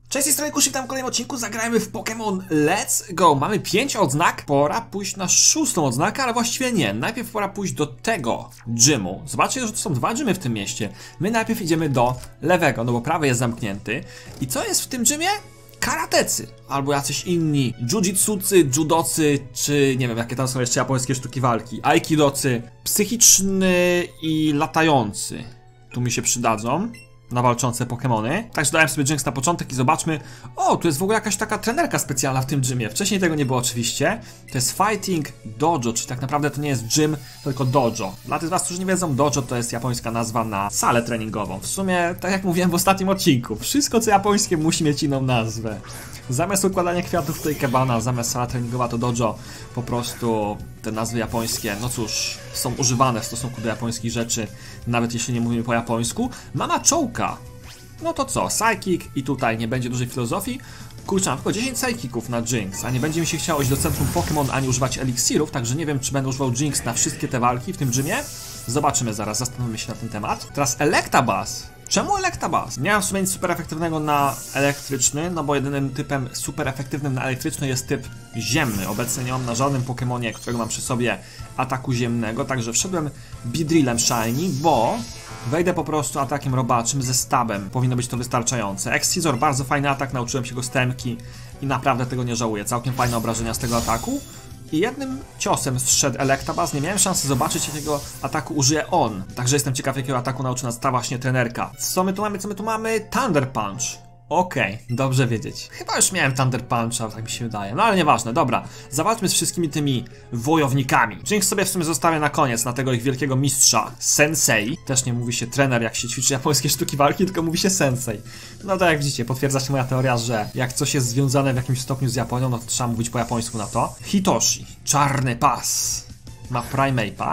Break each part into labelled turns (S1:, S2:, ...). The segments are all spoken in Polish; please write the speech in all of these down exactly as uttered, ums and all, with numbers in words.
S1: Cześć, z tej strony Kusik, witam w kolejnym odcinku. Zagrajmy w Pokémon Let's Go. Mamy pięć odznak, pora pójść na szóstą odznakę, ale właściwie nie. Najpierw pora pójść do tego gymu. Zobaczcie, że to są dwa gymy w tym mieście. My najpierw idziemy do lewego, no bo prawy jest zamknięty. I co jest w tym gymie? Karatecy, albo jacyś inni jiu-jitsucy, judocy, czy nie wiem jakie tam są jeszcze japońskie sztuki walki. Aikidocy, psychiczny i latający. Tu mi się przydadzą na walczące Pokemony. Także dałem sobie Jinx na początek i zobaczmy. O, tu jest w ogóle jakaś taka trenerka specjalna w tym gymie. Wcześniej tego nie było oczywiście. To jest Fighting Dojo, czyli tak naprawdę to nie jest gym, tylko dojo. Dla tych z was, którzy nie wiedzą, dojo to jest japońska nazwa na salę treningową. W sumie, tak jak mówiłem w ostatnim odcinku, wszystko co japońskie musi mieć inną nazwę. Zamiast układania kwiatów tutaj kebana, zamiast sala treningowa to dojo, po prostu te nazwy japońskie, no cóż, są używane w stosunku do japońskich rzeczy, nawet jeśli nie mówimy po japońsku. Mama Czołka. No to co, Psychic i tutaj nie będzie dużej filozofii. Kurczę, mam tylko dziesięć Psychiców na Jinx, a nie będzie mi się chciało iść do centrum Pokémon ani używać eliksirów, także nie wiem, czy będę używał Jinx na wszystkie te walki w tym gymie. Zobaczymy zaraz, zastanowimy się na ten temat. Teraz Electabuzz. Czemu Electabuzz? Nie mam w sumie nic super efektywnego na elektryczny, no bo jedynym typem super efektywnym na elektryczny jest typ ziemny. Obecnie nie mam na żadnym Pokemonie, którego mam przy sobie ataku ziemnego, także wszedłem Beedrillem Shiny, bo wejdę po prostu atakiem robaczym ze stabem. Powinno być to wystarczające. Excisor, bardzo fajny atak, nauczyłem się go z temki i naprawdę tego nie żałuję. Całkiem fajne obrażenia z tego ataku. I jednym ciosem zszedł Electabuzz, nie miałem szansy zobaczyć, jakiego ataku użyje on. Także jestem ciekaw, jakiego ataku nauczy nas ta właśnie trenerka. Co my tu mamy, co my tu mamy? Thunder Punch. Okej, okay, dobrze wiedzieć. Chyba już miałem Thunder Puncha, tak mi się wydaje. No ale nieważne, dobra. Zawalczmy z wszystkimi tymi wojownikami. Jinx sobie w sumie zostawię na koniec, na tego ich wielkiego mistrza, Sensei. Też nie mówi się trener, jak się ćwiczy japońskie sztuki walki, tylko mówi się Sensei. No tak jak widzicie, potwierdza się moja teoria, że jak coś jest związane w jakimś stopniu z Japonią, no to trzeba mówić po japońsku na to. Hitoshi, czarny pas. Ma Primeape'a.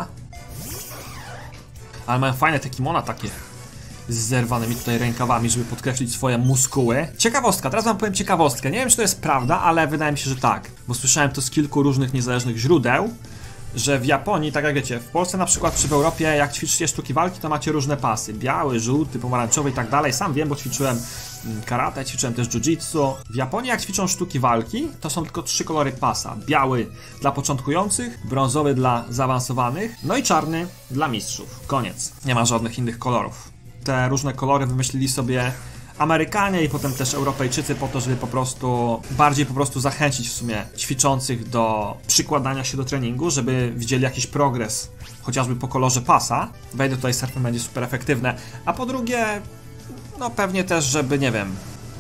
S1: Ale mają fajne te kimona takie z zerwanymi tutaj rękawami, żeby podkreślić swoje muskuły. Ciekawostka, teraz wam powiem ciekawostkę. Nie wiem, czy to jest prawda, ale wydaje mi się, że tak. Bo słyszałem to z kilku różnych niezależnych źródeł, że w Japonii, tak jak wiecie, w Polsce na przykład, czy w Europie, jak ćwiczycie sztuki walki, to macie różne pasy. Biały, żółty, pomarańczowy i tak dalej. Sam wiem, bo ćwiczyłem karate, ćwiczyłem też jiu-jitsu. W Japonii, jak ćwiczą sztuki walki, to są tylko trzy kolory pasa. Biały dla początkujących, brązowy dla zaawansowanych, no i czarny dla mistrzów. Koniec. Nie ma żadnych innych kolorów. Te różne kolory wymyślili sobie Amerykanie i potem też Europejczycy po to, żeby po prostu bardziej po prostu zachęcić w sumie ćwiczących do przykładania się do treningu, żeby widzieli jakiś progres, chociażby po kolorze pasa. Wejdę tutaj, surfem będzie super efektywne. A po drugie, no pewnie też, żeby, nie wiem,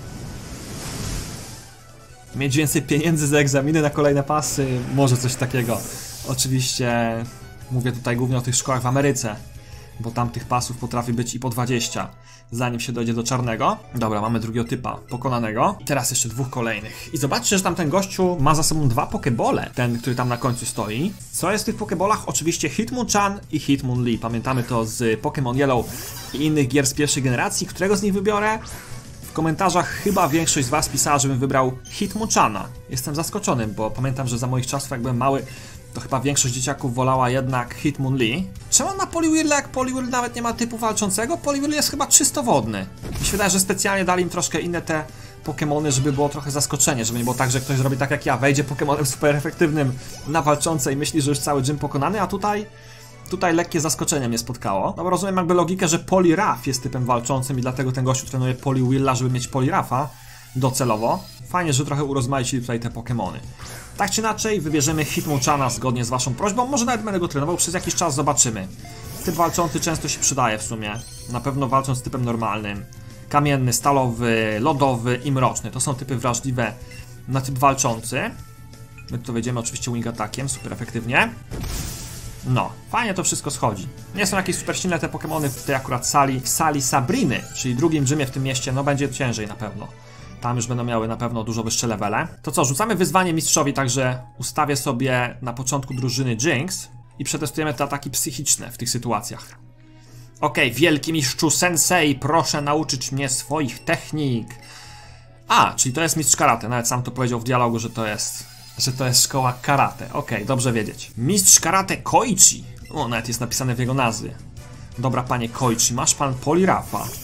S1: mieć więcej pieniędzy za egzaminy na kolejne pasy, może coś takiego. Oczywiście mówię tutaj głównie o tych szkołach w Ameryce, bo tam tych pasów potrafi być i po dwadzieścia, zanim się dojdzie do czarnego. Dobra, mamy drugiego typa pokonanego. Teraz jeszcze dwóch kolejnych. I zobaczcie, że tamten gościu ma za sobą dwa pokebole. Ten, który tam na końcu stoi. Co jest w tych pokebolach? Oczywiście Hitmonchan i Hitmonlee. Pamiętamy to z Pokémon Yellow i innych gier z pierwszej generacji. Którego z nich wybiorę? W komentarzach chyba większość z was pisała, żebym wybrał Hitmonchana. Jestem zaskoczony, bo pamiętam, że za moich czasów, jak byłem mały, to chyba większość dzieciaków wolała jednak Hitmonlee. Czemu on ma Poliwhirla, jak Poliwhirl nawet nie ma typu walczącego? Poliwhirl jest chyba czysto wodny. Mi się wydaje, że specjalnie dali im troszkę inne te Pokemony, żeby było trochę zaskoczenie, żeby nie było tak, że ktoś zrobi tak jak ja, wejdzie Pokemonem super efektywnym na walczące i myśli, że już cały gym pokonany, a tutaj... Tutaj lekkie zaskoczenie mnie spotkało. No bo rozumiem jakby logikę, że Poliwrath jest typem walczącym i dlatego ten gościu trenuje Poliwhirla, żeby mieć Poliwratha docelowo. Fajnie, że trochę urozmaicili tutaj te Pokemony. Tak czy inaczej, wybierzemy Hitmonchana zgodnie z waszą prośbą. Może nawet będę go trenował, przez jakiś czas zobaczymy. Typ walczący często się przydaje w sumie. Na pewno walcząc z typem normalnym. Kamienny, stalowy, lodowy i mroczny. To są typy wrażliwe na typ walczący. My tu wejdziemy oczywiście wing atakiem, super efektywnie. No, fajnie to wszystko schodzi. Nie są jakieś super silne te Pokemony w tej akurat sali, w sali Sabriny, czyli drugim gymie w tym mieście, no będzie ciężej na pewno. Tam już będą miały na pewno dużo wyższe levele. To co, rzucamy wyzwanie mistrzowi, także ustawię sobie na początku drużyny Jinx i przetestujemy te ataki psychiczne w tych sytuacjach. Okej, okay, wielki mistrzu Sensei, proszę nauczyć mnie swoich technik. A, czyli to jest mistrz karate, nawet sam to powiedział w dialogu, że to jest... że to jest szkoła karate. Okej, okay, dobrze wiedzieć. Mistrz karate Koichi. O, nawet jest napisane w jego nazwie. Dobra, panie Koichi, masz pan Poliwratha.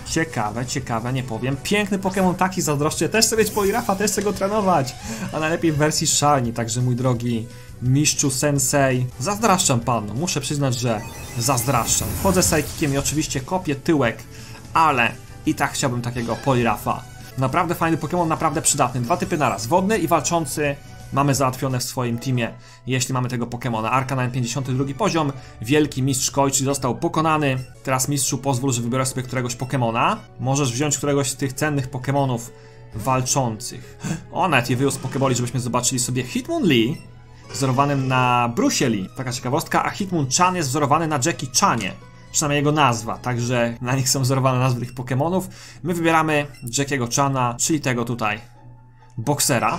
S1: Ciekawe, ciekawe, nie powiem. Piękny Pokémon, taki zazdroszczę. Też chcę mieć Poliwrafa, też chcę go trenować. A najlepiej w wersji Shiny, także mój drogi mistrzu sensei. Zazdraszczam panu, muszę przyznać, że zazdraszczam. Wchodzę Psychikiem i oczywiście kopię tyłek, ale i tak chciałbym takiego Poliwrafa. Naprawdę fajny Pokémon, naprawdę przydatny. Dwa typy naraz, wodny i walczący. Mamy załatwione w swoim teamie, jeśli mamy tego Pokemona. Arcanine pięćdziesiąty drugi poziom, wielki mistrz Koichi został pokonany. Teraz mistrzu pozwól, że wybiorę sobie któregoś Pokemona. Możesz wziąć któregoś z tych cennych Pokemonów walczących. O, nawet je wyjął z Pokeboli, żebyśmy zobaczyli sobie Hitmonlee, wzorowanym na Brucie Lee. Taka ciekawostka, a Hitmonchan jest wzorowany na Jackie Chanie. Przynajmniej jego nazwa, także na nich są wzorowane nazwy tych Pokemonów. My wybieramy Jackiego Chana, czyli tego tutaj boksera.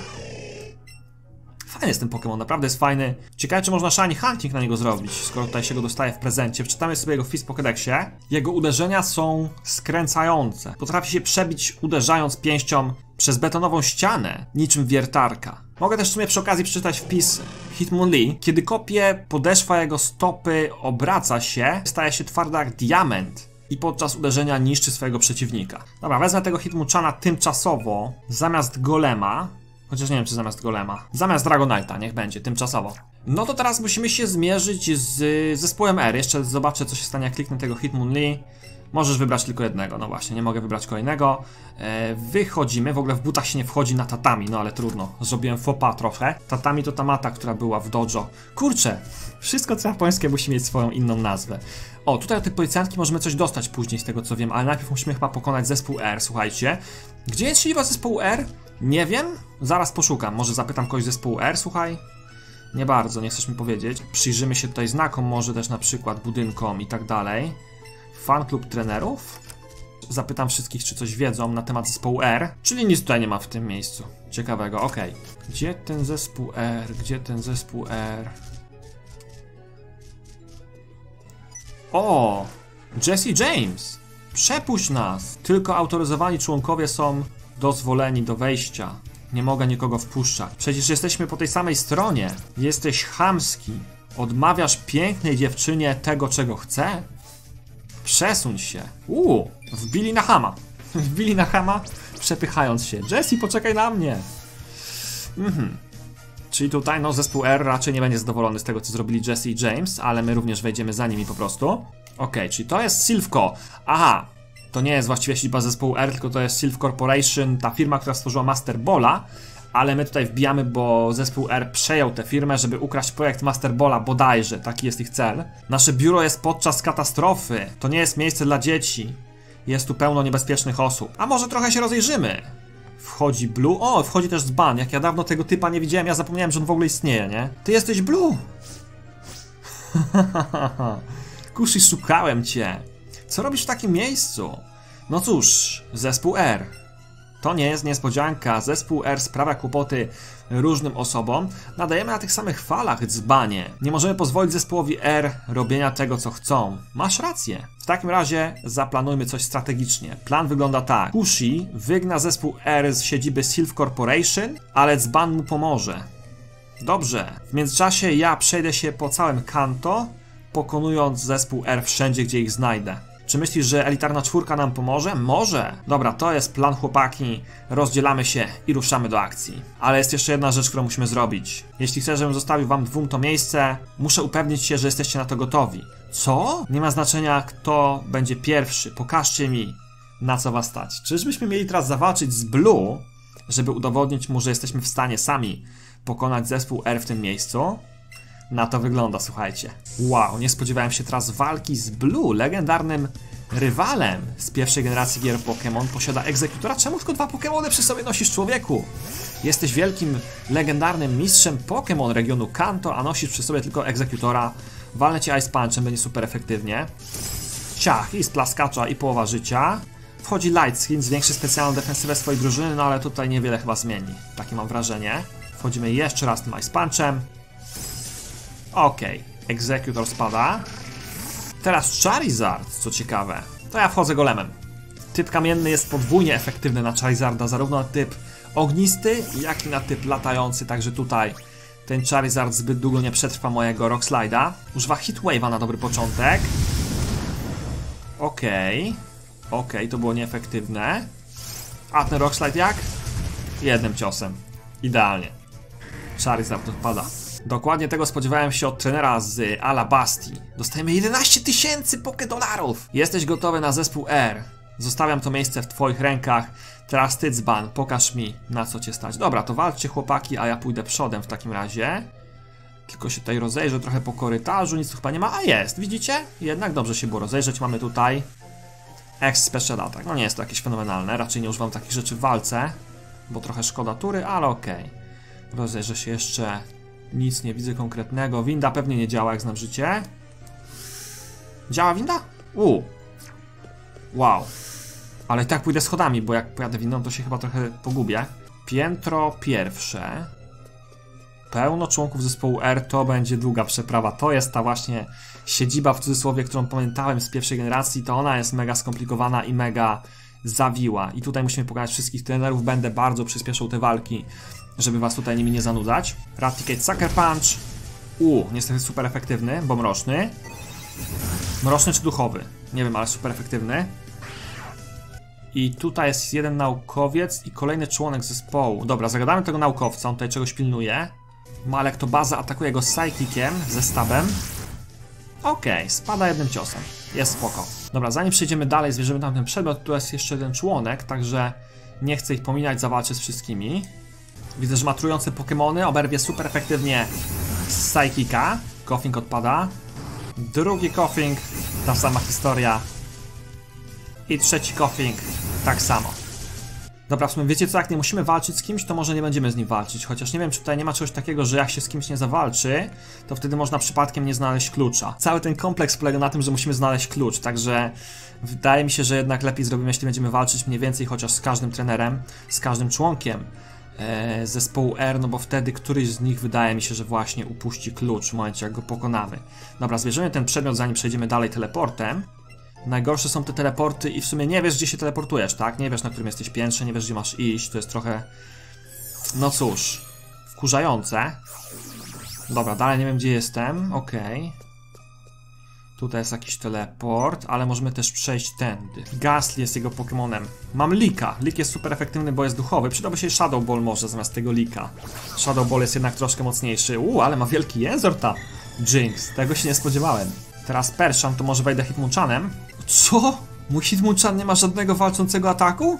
S1: Fajny jest ten Pokémon, naprawdę jest fajny. Ciekawe, czy można shiny hunting na niego zrobić, skoro tutaj się go dostaje w prezencie. Wczytamy sobie jego wpis w Pokédexie. Jego uderzenia są skręcające. Potrafi się przebić uderzając pięścią przez betonową ścianę, niczym wiertarka. Mogę też w sumie przy okazji przeczytać wpis Hitmonlee. Kiedy kopie, podeszwa jego stopy obraca się, staje się twarda jak diament i podczas uderzenia niszczy swojego przeciwnika. Dobra, wezmę tego Hitmonchana tymczasowo zamiast Golema. Chociaż nie wiem, czy zamiast Golema. Zamiast Dragonite'a, niech będzie, tymczasowo. No to teraz musimy się zmierzyć z zespołem R. Jeszcze zobaczę, co się stanie, jak kliknę tego Hitmonlee. Możesz wybrać tylko jednego, no właśnie, nie mogę wybrać kolejnego. e, Wychodzimy, w ogóle w butach się nie wchodzi na tatami, no ale trudno. Zrobiłem faux pas trochę. Tatami to ta mata, która była w dojo. Kurczę, wszystko co japońskie musi mieć swoją inną nazwę. O, tutaj od tej policjantki możemy coś dostać później, z tego co wiem, ale najpierw musimy chyba pokonać zespół R, słuchajcie. Gdzie jest siedziba zespołu R? Nie wiem, zaraz poszukam, może zapytam kogoś z zespołu R, słuchaj. Nie bardzo, nie chcesz mi powiedzieć. Przyjrzymy się tutaj znakom, może też na przykład budynkom i tak dalej. Fan klub trenerów? Zapytam wszystkich, czy coś wiedzą na temat zespołu R, czyli nic tutaj nie ma w tym miejscu. Ciekawego, okej. Okay. Gdzie ten zespół R? Gdzie ten zespół R? O! Jesse James! Przepuść nas! Tylko autoryzowani członkowie są dozwoleni do wejścia. Nie mogę nikogo wpuszczać. Przecież jesteśmy po tej samej stronie. Jesteś chamski. Odmawiasz pięknej dziewczynie tego, czego chce? Przesuń się. Uuu, wbili na chama. Wbili na chama, przepychając się. Jesse, poczekaj na mnie. Mhm. Czyli tutaj, no, zespół R raczej nie będzie zadowolony z tego, co zrobili Jesse i James, ale my również wejdziemy za nimi po prostu. Okej, okay, czyli to jest Silphco. Aha, to nie jest właściwie siedziba zespołu R, tylko to jest Silph Corporation, ta firma, która stworzyła Master Balla, ale my tutaj wbijamy, bo zespół R przejął tę firmę, żeby ukraść projekt Master Balla, bodajże, taki jest ich cel. Nasze biuro jest podczas katastrofy, to nie jest miejsce dla dzieci. Jest tu pełno niebezpiecznych osób. A może trochę się rozejrzymy? Wchodzi Blue. O, wchodzi też Dzban. Jak ja dawno tego typa nie widziałem, ja zapomniałem, że on w ogóle istnieje, nie? Ty jesteś Blue! Kushi, szukałem cię. Co robisz w takim miejscu? No cóż, zespół R. To nie jest niespodzianka. Zespół R sprawia kłopoty różnym osobom. Nadajemy na tych samych falach, dzbanie. Nie możemy pozwolić zespołowi R robienia tego, co chcą. Masz rację. W takim razie zaplanujmy coś strategicznie. Plan wygląda tak. Kushi wygna zespół R z siedziby Silph Corporation, ale dzban mu pomoże. Dobrze. W międzyczasie ja przejdę się po całym Kanto, pokonując zespół R wszędzie, gdzie ich znajdę. Czy myślisz, że elitarna czwórka nam pomoże? Może. Dobra, to jest plan, chłopaki. Rozdzielamy się i ruszamy do akcji. Ale jest jeszcze jedna rzecz, którą musimy zrobić. Jeśli chcę, żebym zostawił wam dwóm to miejsce, muszę upewnić się, że jesteście na to gotowi. Co? Nie ma znaczenia, kto będzie pierwszy. Pokażcie mi, na co was stać. Czyżbyśmy mieli teraz zawalczyć z Blue, żeby udowodnić mu, że jesteśmy w stanie sami pokonać zespół R w tym miejscu? Na to wygląda, słuchajcie. Wow, nie spodziewałem się teraz walki z Blue, legendarnym rywalem z pierwszej generacji gier Pokémon. Posiada egzekutora. Czemu tylko dwa Pokémony przy sobie nosisz, człowieku? Jesteś wielkim, legendarnym mistrzem Pokémon regionu Kanto, a nosisz przy sobie tylko egzekutora. Walnę cię Ice Punchem, będzie super efektywnie. Ciach, i z plaskacza i połowa życia. Wchodzi Light Skin, zwiększy specjalną defensywę swojej drużyny, no ale tutaj niewiele chyba zmieni. Takie mam wrażenie. Wchodzimy jeszcze raz tym Ice Punchem. Okej, okay. Egzekutor spada. Teraz Charizard, co ciekawe. To ja wchodzę golemem. Typ kamienny jest podwójnie efektywny na Charizarda, zarówno na typ ognisty, jak i na typ latający, także tutaj ten Charizard zbyt długo nie przetrwa mojego Rock Slide'a. Używa Heat Wave'a na dobry początek. Okej. Okay. Okej, okay, to było nieefektywne. A ten Rockslide jak? Jednym ciosem. Idealnie. Charizard odpada. Dokładnie tego spodziewałem się od trenera z Alabasti. Dostajemy jedenaście tysięcy pokedolarów. Jesteś gotowy na zespół R. Zostawiam to miejsce w twoich rękach. Teraz ty, dzban, pokaż mi, na co cię stać. Dobra, to walczcie chłopaki, a ja pójdę przodem w takim razie. Tylko się tutaj rozejrzę trochę po korytarzu, nic tu chyba nie ma. A jest, widzicie? Jednak dobrze się było rozejrzeć. Mamy tutaj X Special Attack. No nie jest to jakieś fenomenalne, raczej nie używam takich rzeczy w walce, bo trochę szkoda tury, ale okej. Okay. Rozejrzę się jeszcze. Nic nie widzę konkretnego. Winda pewnie nie działa, jak znam życie. Działa winda? Uuu. Wow. Ale i tak pójdę schodami, bo jak pojadę windą, to się chyba trochę pogubię. Piętro pierwsze. Pełno członków zespołu R, to będzie długa przeprawa. To jest ta właśnie siedziba, w cudzysłowie, którą pamiętałem z pierwszej generacji. To ona jest mega skomplikowana i mega zawiła. I tutaj musimy pokonać wszystkich trenerów. Będę bardzo przyspieszał te walki, żeby was tutaj nimi nie zanudzać. Raticate Sucker Punch. U, niestety super efektywny, bo mroczny. Mroczny czy duchowy? Nie wiem, ale super efektywny. I tutaj jest jeden naukowiec i kolejny członek zespołu. Dobra, zagadamy tego naukowca, on tutaj czegoś pilnuje. Malek to baza, atakuje go Psychiciem, ze stabem. Okej, okay, spada jednym ciosem. Jest spoko. Dobra, zanim przejdziemy dalej, zwierzymy tam ten przedmiot, tu jest jeszcze jeden członek, także nie chcę ich pominąć, zawalczę z wszystkimi. Widzę, że ma trujące Pokemony, oberwie super efektywnie z Psychica. Koffing odpada. Drugi Koffing, ta sama historia. I trzeci Koffing, tak samo. Dobra, w sumie wiecie co, jak nie musimy walczyć z kimś, to może nie będziemy z nim walczyć. Chociaż nie wiem, czy tutaj nie ma czegoś takiego, że jak się z kimś nie zawalczy, to wtedy można przypadkiem nie znaleźć klucza. Cały ten kompleks polega na tym, że musimy znaleźć klucz, także wydaje mi się, że jednak lepiej zrobimy, jeśli będziemy walczyć mniej więcej chociaż z każdym trenerem, z każdym członkiem e, zespołu R, no bo wtedy któryś z nich wydaje mi się, że właśnie upuści klucz w momencie, jak go pokonamy. Dobra, zbierzemy ten przedmiot, zanim przejdziemy dalej teleportem. Najgorsze są te teleporty i w sumie nie wiesz, gdzie się teleportujesz, tak? Nie wiesz, na którym jesteś piętrze, nie wiesz, gdzie masz iść, to jest trochę... No cóż, wkurzające. Dobra, dalej nie wiem, gdzie jestem, okej. Okay. Tutaj jest jakiś teleport, ale możemy też przejść tędy. Gastly jest jego Pokemonem. Mam Lika. Lik jest super efektywny, bo jest duchowy. Przydałby się Shadow Ball może zamiast tego Lika. Shadow Ball jest jednak troszkę mocniejszy. Uuu, ale ma wielki język ta Jinx. Tego się nie spodziewałem. Teraz Persian, to może wejdę Hitmonchanem. Co? Mój Hitmonchan nie ma żadnego walczącego ataku?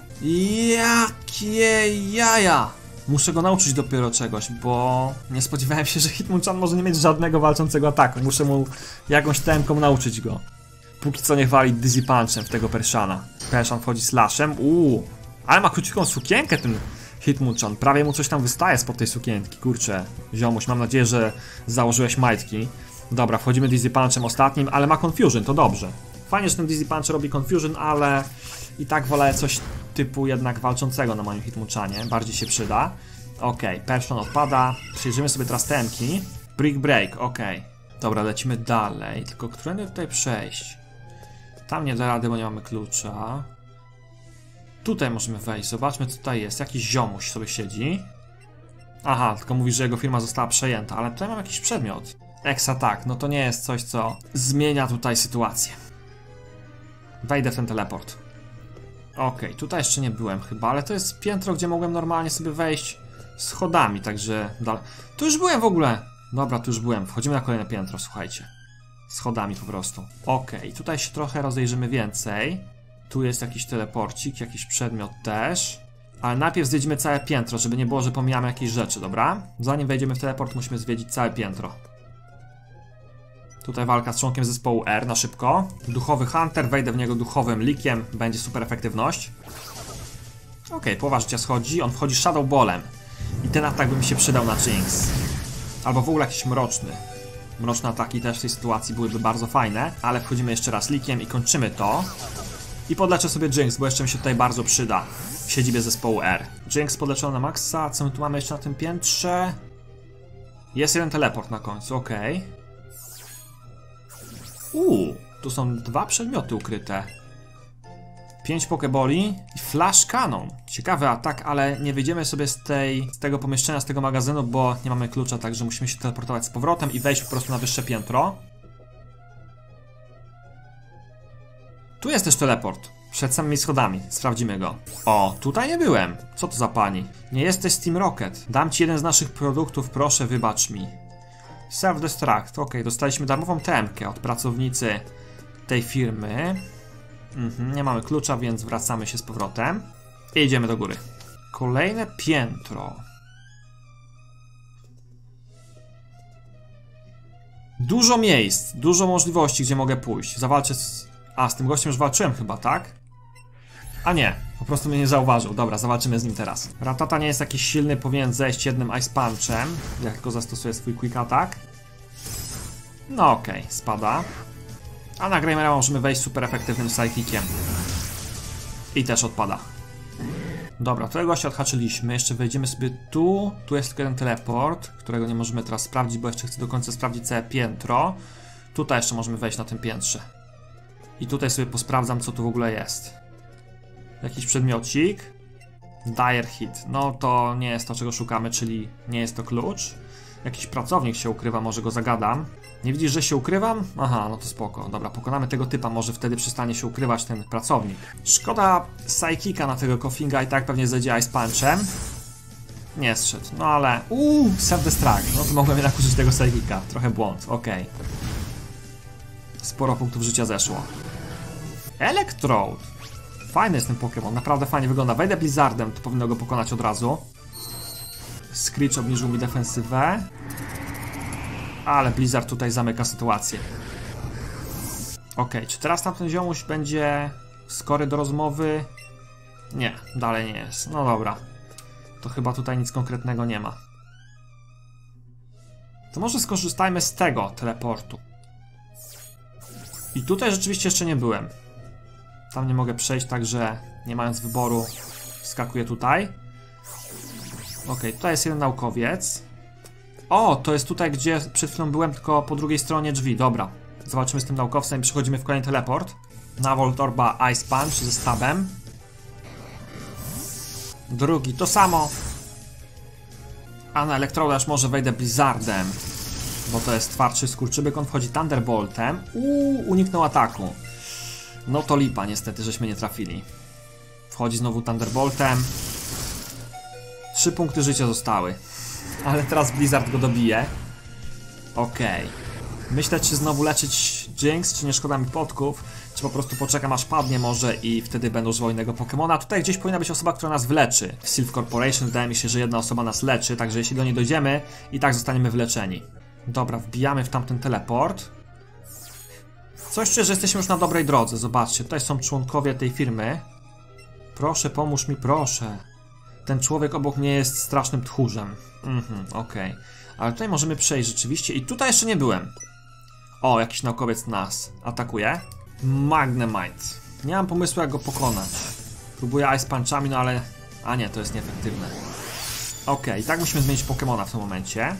S1: Jakie jaja! Muszę go nauczyć dopiero czegoś, bo nie spodziewałem się, że Hitmonchan może nie mieć żadnego walczącego ataku. Muszę mu jakąś temką nauczyć go. Póki co niech wali Dizzy Punchem w tego Persiana. Persian wchodzi slashem. Uuu, ale ma króciutką sukienkę ten Hitmonchan. Prawie mu coś tam wystaje spod tej sukienki. Kurczę, ziomuś, mam nadzieję, że założyłeś majtki. Dobra, wchodzimy Dizzy Punchem ostatnim, ale ma Confusion, to dobrze. Fajnie, że ten Dizzy Punch robi Confusion, ale i tak wolę coś typu jednak walczącego na moim Hitmonchanie. Bardziej się przyda. Okej, okay, Persian odpada. Przejrzymy sobie teraz temki. Brick Break, okej. Okay. Dobra, lecimy dalej. Tylko którędy tutaj przejść? Tam nie da rady, bo nie mamy klucza. Tutaj możemy wejść. Zobaczmy, co tutaj jest. Jakiś ziomuś sobie siedzi. Aha, tylko mówi, że jego firma została przejęta. Ale tutaj mam jakiś przedmiot. X-Attack, no to nie jest coś, co zmienia tutaj sytuację. Wejdę w ten teleport. Okej, okay, tutaj jeszcze nie byłem chyba, ale to jest piętro, gdzie mogłem normalnie sobie wejść schodami, także... Tu już byłem w ogóle! Dobra, tu już byłem. Wchodzimy na kolejne piętro, słuchajcie. Schodami po prostu. Okej, okay, tutaj się trochę rozejrzymy więcej. Tu jest jakiś teleporcik, jakiś przedmiot też. Ale najpierw zwiedzimy całe piętro, żeby nie było, że pomijamy jakieś rzeczy, dobra? Zanim wejdziemy w teleport, musimy zwiedzić całe piętro. Tutaj walka z członkiem zespołu R na szybko. Duchowy Hunter, wejdę w niego duchowym Likiem, będzie super efektywność. Okej, okay, połowa życia schodzi, on wchodzi Shadow Ballem. I ten atak by mi się przydał na Jinx. Albo w ogóle jakiś mroczny. Mroczne ataki też w tej sytuacji byłyby bardzo fajne, ale wchodzimy jeszcze raz Likiem i kończymy to. I podleczę sobie Jinx, bo jeszcze mi się tutaj bardzo przyda w siedzibie zespołu R. Jinx podleczona na maksa, co my tu mamy jeszcze na tym piętrze? Jest jeden teleport na końcu, okej. Okay. Uuu, tu są dwa przedmioty ukryte. Pięć pokeboli i flash cannon. Ciekawy atak, ale nie wyjdziemy sobie z, tej, z tego pomieszczenia, z tego magazynu, bo nie mamy klucza, także musimy się teleportować z powrotem i wejść po prostu na wyższe piętro. Tu jest też teleport. Przed samymi schodami. Sprawdzimy go. O, tutaj nie byłem. Co to za pani? Nie jesteś z Team Rocket. Dam ci jeden z naszych produktów, proszę wybacz mi. Self-destruct. Ok, dostaliśmy darmową temkę od pracownicy tej firmy. Mhm, nie mamy klucza, więc wracamy się z powrotem. I idziemy do góry. Kolejne piętro. Dużo miejsc, dużo możliwości, gdzie mogę pójść. Zawalczę z... A, z tym gościem już walczyłem chyba, tak? A nie, po prostu mnie nie zauważył. Dobra, zawalczymy z nim teraz. Ratata nie jest jakiś silny, powinien zejść jednym Ice Punchem. Jak tylko zastosuje swój Quick Attack. No okej, okay, spada. A na Greymera możemy wejść super efektywnym Psychiciem. I też odpada. Dobra, tego gościa odhaczyliśmy. Jeszcze wejdziemy sobie tu. Tu jest tylko jeden teleport, którego nie możemy teraz sprawdzić, bo jeszcze chcę do końca sprawdzić całe piętro. Tutaj jeszcze możemy wejść na tym piętrze. I tutaj sobie posprawdzam, co tu w ogóle jest. Jakiś przedmiocik. Dire Hit. No to nie jest to, czego szukamy, czyli nie jest to klucz. Jakiś pracownik się ukrywa, może go zagadam. Nie widzisz, że się ukrywam? Aha, no to spoko. Dobra, pokonamy tego typa, może wtedy przestanie się ukrywać ten pracownik. Szkoda Psychika na tego Koffinga, i tak pewnie zejdzie Ice Punchem. Nie zszedł, no ale... Uuu, self-destruct. No to mogłem jednak użyć tego Psychika. Trochę błąd, okej. Okay. Sporo punktów życia zeszło. Electrode. Fajny jest ten Pokémon, naprawdę fajnie wygląda. Wejdę Blizzardem, to powinno go pokonać od razu. Screech obniżył mi defensywę. Ale Blizzard tutaj zamyka sytuację. Ok, czy teraz tamten ziomuś będzie skory do rozmowy? Nie, dalej nie jest. No dobra. To chyba tutaj nic konkretnego nie ma. To może skorzystajmy z tego teleportu. I tutaj rzeczywiście jeszcze nie byłem. Tam nie mogę przejść, także nie mając wyboru wskakuję tutaj. Ok, tutaj jest jeden naukowiec. O, to jest tutaj, gdzie przed chwilą byłem, tylko po drugiej stronie drzwi. Dobra, zobaczymy z tym naukowcem i przechodzimy w kolejny teleport. Na Voltorba Ice Punch ze stabem. Drugi, to samo. A na Elektroda już może wejdę Blizzardem, bo to jest twardszy skurczybyk, on wchodzi Thunderboltem. Uuu, uniknął ataku. No to lipa, niestety, żeśmy nie trafili. Wchodzi znowu Thunderboltem. Trzy punkty życia zostały. Ale teraz Blizzard go dobije. Okej. Okay. Myślę, czy znowu leczyć Jinx, czy nie szkoda mi podków, czy po prostu poczekam aż padnie może i wtedy będę używał innego Pokemona. Tutaj gdzieś powinna być osoba, która nas wyleczy. W Silph Corporation wydaje mi się, że jedna osoba nas leczy, także jeśli do niej dojdziemy, i tak zostaniemy wyleczeni. Dobra, wbijamy w tamten teleport. Coś czuję, że jesteśmy już na dobrej drodze. Zobaczcie, tutaj są członkowie tej firmy. Proszę, pomóż mi, proszę. Ten człowiek obok mnie jest strasznym tchórzem. Mhm, okej. Okay. Ale tutaj możemy przejść rzeczywiście i tutaj jeszcze nie byłem. O, jakiś naukowiec nas atakuje. Magnemite. Nie mam pomysłu, jak go pokonać. Próbuję Ice Punchami, no ale... A nie, to jest nieefektywne. Okej, okay, i tak musimy zmienić Pokemona w tym momencie.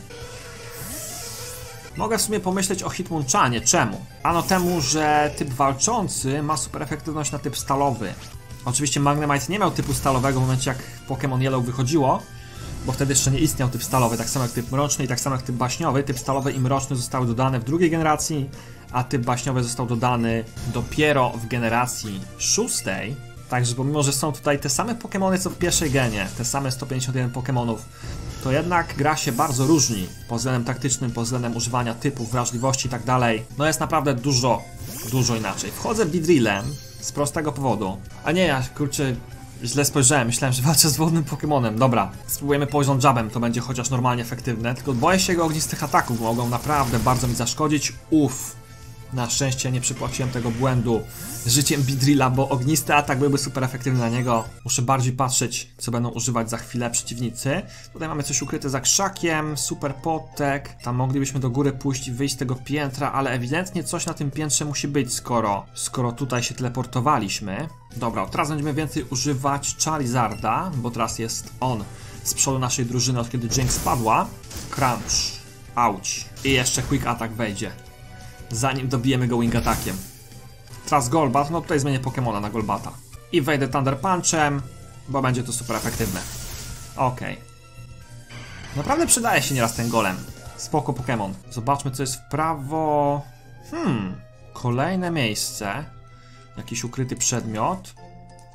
S1: Mogę w sumie pomyśleć o Hitmonchanie. Czemu? Ano temu, że typ walczący ma super efektywność na typ stalowy. Oczywiście Magnemite nie miał typu stalowego w momencie, jak Pokémon Yellow wychodziło, bo wtedy jeszcze nie istniał typ stalowy, tak samo jak typ mroczny i tak samo jak typ baśniowy. Typ stalowy i mroczny zostały dodane w drugiej generacji, a typ baśniowy został dodany dopiero w generacji szóstej. Także pomimo, że są tutaj te same Pokémony co w pierwszej genie, te same sto pięćdziesiąt jeden Pokémonów, to jednak gra się bardzo różni pod względem taktycznym, pod względem używania typów, wrażliwości i tak dalej. No jest naprawdę dużo, dużo inaczej. Wchodzę Beedrillem z prostego powodu. A nie, ja kurczę, źle spojrzałem, myślałem, że walczę z wodnym Pokemonem. Dobra, spróbujemy Poison Jabem, to będzie chociaż normalnie efektywne. Tylko boję się jego ognistych ataków, mogą naprawdę bardzo mi zaszkodzić. Uff. Na szczęście nie przypłaciłem tego błędu życiem Beedrilla, bo ognisty atak byłby super efektywny na niego. Muszę bardziej patrzeć, co będą używać za chwilę przeciwnicy. Tutaj mamy coś ukryte za krzakiem, super potek. Tam moglibyśmy do góry pójść i wyjść z tego piętra, ale ewidentnie coś na tym piętrze musi być, skoro, skoro tutaj się teleportowaliśmy. Dobra, teraz będziemy więcej używać Charizarda, bo teraz jest on z przodu naszej drużyny, od kiedy Jinx spadła. Crunch, auć. I jeszcze Quick Attack wejdzie, zanim dobijemy go Wing Attackiem. Teraz Golbat, no tutaj zmienię Pokemona na Golbata. I wejdę Thunder Punchem, bo będzie to super efektywne. Okej. Okay. Naprawdę przydaje się nieraz ten golem. Spoko Pokemon. Zobaczmy, co jest w prawo. Hmm. Kolejne miejsce. Jakiś ukryty przedmiot.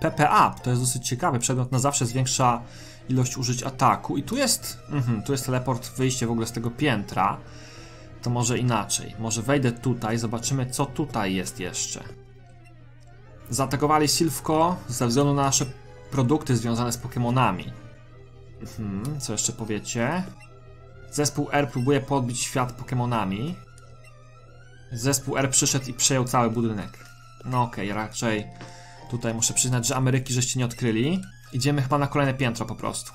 S1: P P Up, to jest dosyć ciekawy przedmiot, na zawsze zwiększa ilość użyć ataku. I tu jest, mhm, tu jest teleport, wyjście w ogóle z tego piętra. To może inaczej. Może wejdę tutaj, zobaczymy co tutaj jest jeszcze. Zaatakowali Silphco ze względu na nasze produkty związane z Pokemonami. Mhm, co jeszcze powiecie? Zespół R próbuje podbić świat Pokemonami. Zespół R przyszedł i przejął cały budynek. No okej, okay, raczej tutaj muszę przyznać, że Ameryki żeście nie odkryli. Idziemy chyba na kolejne piętro po prostu.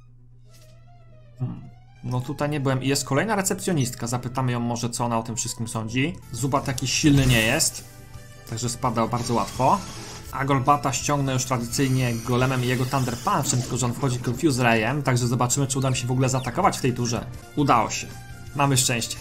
S1: Hmm. No tutaj nie byłem i jest kolejna recepcjonistka. Zapytamy ją może co ona o tym wszystkim sądzi. Zubat taki silny nie jest, także spada bardzo łatwo. A Golbata ściągnę już tradycyjnie Golemem i jego Thunder Punchem, tylko że on wchodzi Confuse Rayem, także zobaczymy czy uda mi się w ogóle zaatakować w tej turze. Udało się. Mamy szczęście.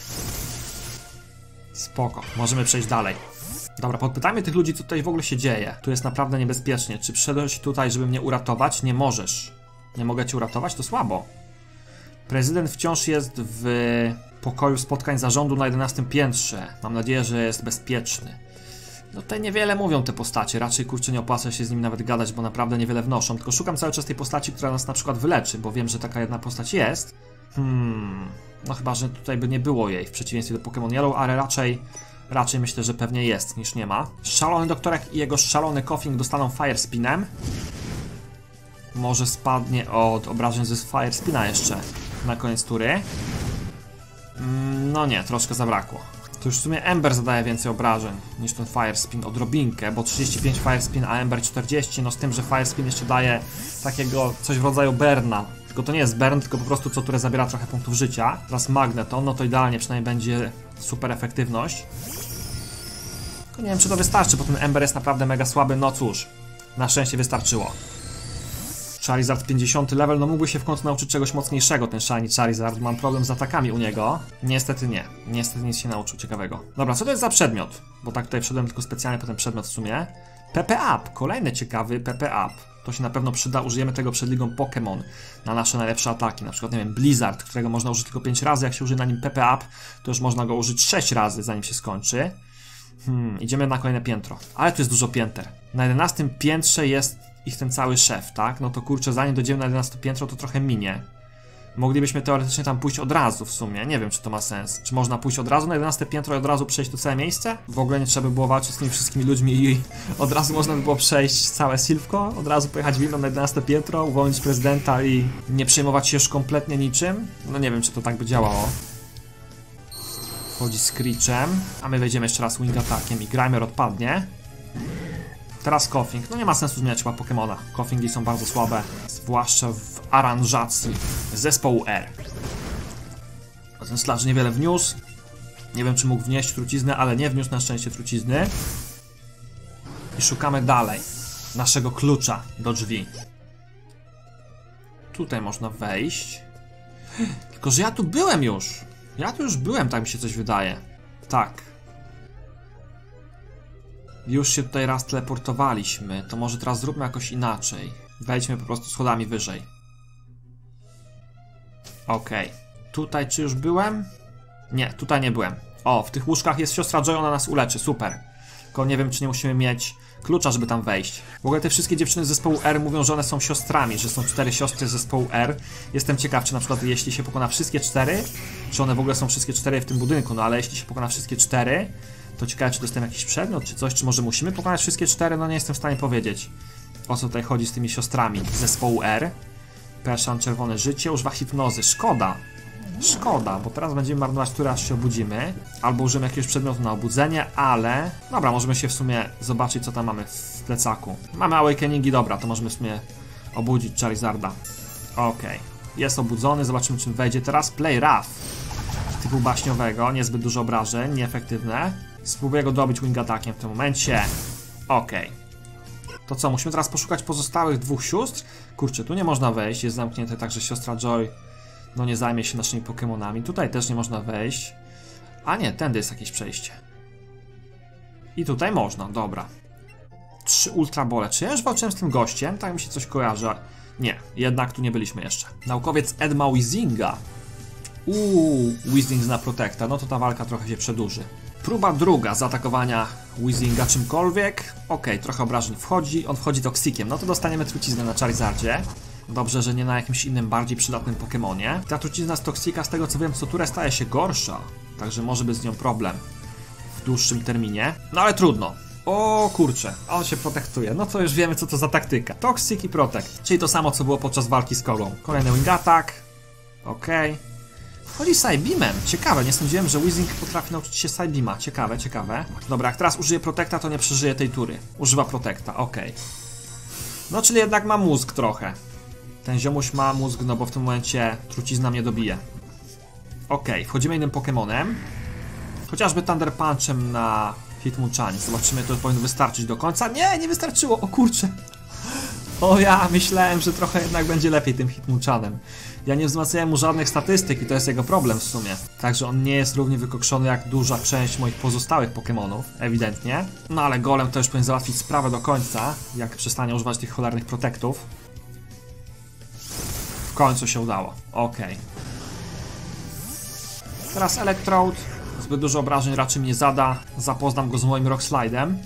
S1: Spoko, możemy przejść dalej. Dobra, podpytajmy tych ludzi, co tutaj w ogóle się dzieje. Tu jest naprawdę niebezpiecznie. Czy przyszedłeś tutaj, żeby mnie uratować? Nie możesz. Nie mogę cię uratować? To słabo. Prezydent wciąż jest w pokoju spotkań zarządu na jedenastym piętrze. Mam nadzieję, że jest bezpieczny. No tutaj niewiele mówią te postacie. Raczej kurczę nie opłaca się z nim nawet gadać, bo naprawdę niewiele wnoszą. Tylko szukam cały czas tej postaci, która nas na przykład wyleczy, bo wiem, że taka jedna postać jest. Hmm... No chyba, że tutaj by nie było jej w przeciwieństwie do Pokémon Yellow, ale raczej, raczej myślę, że pewnie jest niż nie ma. Szalony doktorek i jego szalony Koffing dostaną Fire Spinem. Może spadnie od obrażeń ze Fire Spina jeszcze na koniec tury. Mm, no nie, troszkę zabrakło. To już w sumie Ember zadaje więcej obrażeń niż ten Fire Spin, odrobinkę, bo trzydzieści pięć Fire Spin, a Ember czterdzieści, no z tym, że Fire Spin jeszcze daje takiego coś w rodzaju Burna. Tylko to nie jest burn, tylko po prostu co, które zabiera trochę punktów życia. Teraz Magneton, no to idealnie, przynajmniej będzie super efektywność. Tylko nie wiem, czy to wystarczy, bo ten Ember jest naprawdę mega słaby, no cóż. Na szczęście wystarczyło. Charizard pięćdziesiąty level, no mógłby się w końcu nauczyć czegoś mocniejszego ten Shiny Charizard. Mam problem z atakami u niego. Niestety nie. Niestety nic się nauczył ciekawego. Dobra, co to jest za przedmiot? Bo tak tutaj wszedłem tylko specjalnie po ten przedmiot w sumie. P P Up, kolejny ciekawy P P Up. To się na pewno przyda, użyjemy tego przed ligą Pokémon na nasze najlepsze ataki. Na przykład, nie wiem, Blizzard, którego można użyć tylko pięć razy. Jak się użyje na nim P P Up, to już można go użyć sześć razy, zanim się skończy. Hmm, idziemy na kolejne piętro. Ale tu jest dużo pięter. Na jedenastym piętrze jest ich ten cały szef, tak? No to kurczę, zanim dojdziemy na jedenaste piętro, to trochę minie. Moglibyśmy teoretycznie tam pójść od razu w sumie. Nie wiem, czy to ma sens. Czy można pójść od razu na jedenaste piętro i od razu przejść to całe miejsce? W ogóle nie trzeba by było walczyć z tymi wszystkimi ludźmi i od razu można by było przejść całe Silphco, od razu pojechać windą na jedenaste piętro, uwolnić prezydenta i nie przejmować się już kompletnie niczym. No nie wiem, czy to tak by działało. Wchodzi Screechem, a my wejdziemy jeszcze raz Wing Attackiem i Grimer odpadnie. Teraz Koffing. No nie ma sensu zmieniać chyba Pokemona. Koffingi są bardzo słabe, zwłaszcza w aranżacji zespołu R. A ten Sludge niewiele wniósł. Nie wiem, czy mógł wnieść truciznę, ale nie wniósł na szczęście trucizny. I szukamy dalej naszego klucza do drzwi. Tutaj można wejść. Tylko, że ja tu byłem już. Ja tu już byłem, tak mi się coś wydaje. Tak. Już się tutaj raz teleportowaliśmy, to może teraz zróbmy jakoś inaczej. Wejdźmy po prostu schodami wyżej. Okej. Okay. Tutaj czy już byłem? Nie, tutaj nie byłem. O, w tych łóżkach jest siostra Joy, ona nas uleczy, super. Tylko nie wiem, czy nie musimy mieć klucza, żeby tam wejść. W ogóle te wszystkie dziewczyny z zespołu R mówią, że one są siostrami, że są cztery siostry z zespołu R. Jestem ciekaw, czy na przykład jeśli się pokona wszystkie cztery, czy one w ogóle są wszystkie cztery w tym budynku, no ale jeśli się pokona wszystkie cztery, to ciekawe, czy dostałem jakiś przedmiot, czy coś, czy może musimy pokonać wszystkie cztery, no nie jestem w stanie powiedzieć, o co tutaj chodzi z tymi siostrami z zespołu R. Perszan, czerwone życie, używa hipnozy, szkoda. Szkoda, bo teraz będziemy marnować, który aż się obudzimy. Albo użyjemy jakiegoś przedmiotu na obudzenie, ale... Dobra, możemy się w sumie zobaczyć, co tam mamy w plecaku. Mamy awakeningi, dobra, to możemy w sumie obudzić Charizarda. Okej, okay. Jest obudzony, zobaczymy, czym wejdzie teraz. Play Rough. Typu baśniowego, niezbyt dużo obrażeń, nieefektywne. Spróbuję go dobić Wing Attackiem w tym momencie. Okej. Okay. To co, musimy teraz poszukać pozostałych dwóch sióstr? Kurczę, tu nie można wejść, jest zamknięte, także siostra Joy no nie zajmie się naszymi Pokemonami. Tutaj też nie można wejść. A nie, tędy jest jakieś przejście. I tutaj można, dobra. Trzy Ultra Bole. Czy ja już walczyłem z tym gościem? Tak mi się coś kojarzy. Nie, jednak tu nie byliśmy jeszcze. Naukowiec Ed ma Weezinga. Uuu, Weezing zna Protecta. No to ta walka trochę się przedłuży. Próba druga zaatakowania Weezlinga czymkolwiek. Okej, trochę obrażeń wchodzi, on wchodzi Toxikiem, no to dostaniemy truciznę na Charizardzie. Dobrze, że nie na jakimś innym, bardziej przydatnym Pokemonie. Ta trucizna z Toxika, z tego co wiem, co turę staje się gorsza, także może być z nią problem w dłuższym terminie. No ale trudno. O kurczę, on się protektuje. No to już wiemy, co to za taktyka. Toxic i Protect, czyli to samo, co było podczas walki z Kogą. Kolejny Wing Attack. Okej. Okay. Wchodzi Psybeamem. Ciekawe, nie sądziłem, że Weezling potrafi nauczyć się Psybeama. Ciekawe, ciekawe. Dobra, jak teraz użyje Protecta, to nie przeżyje tej tury. Używa Protecta, okej. Okay. No, czyli jednak ma mózg trochę. Ten ziomuś ma mózg, no bo w tym momencie trucizna mnie dobije. Okej, okay, wchodzimy innym Pokemonem. Chociażby Thunder Punchem na Hitmonchan. Zobaczymy, to powinno wystarczyć do końca. Nie, nie wystarczyło, o kurczę. O ja, myślałem, że trochę jednak będzie lepiej tym Hitmonchanem. Ja nie wzmacniałem mu żadnych statystyk i to jest jego problem w sumie. Także on nie jest równie wykokszony jak duża część moich pozostałych Pokemonów, ewidentnie. No ale Golem to już powinien załatwić sprawę do końca, jak przestanie używać tych cholernych protektów. W końcu się udało, okej. Okay. Teraz Electrode. Zbyt dużo obrażeń raczej mnie zada. Zapoznam go z moim Rock Slide'em.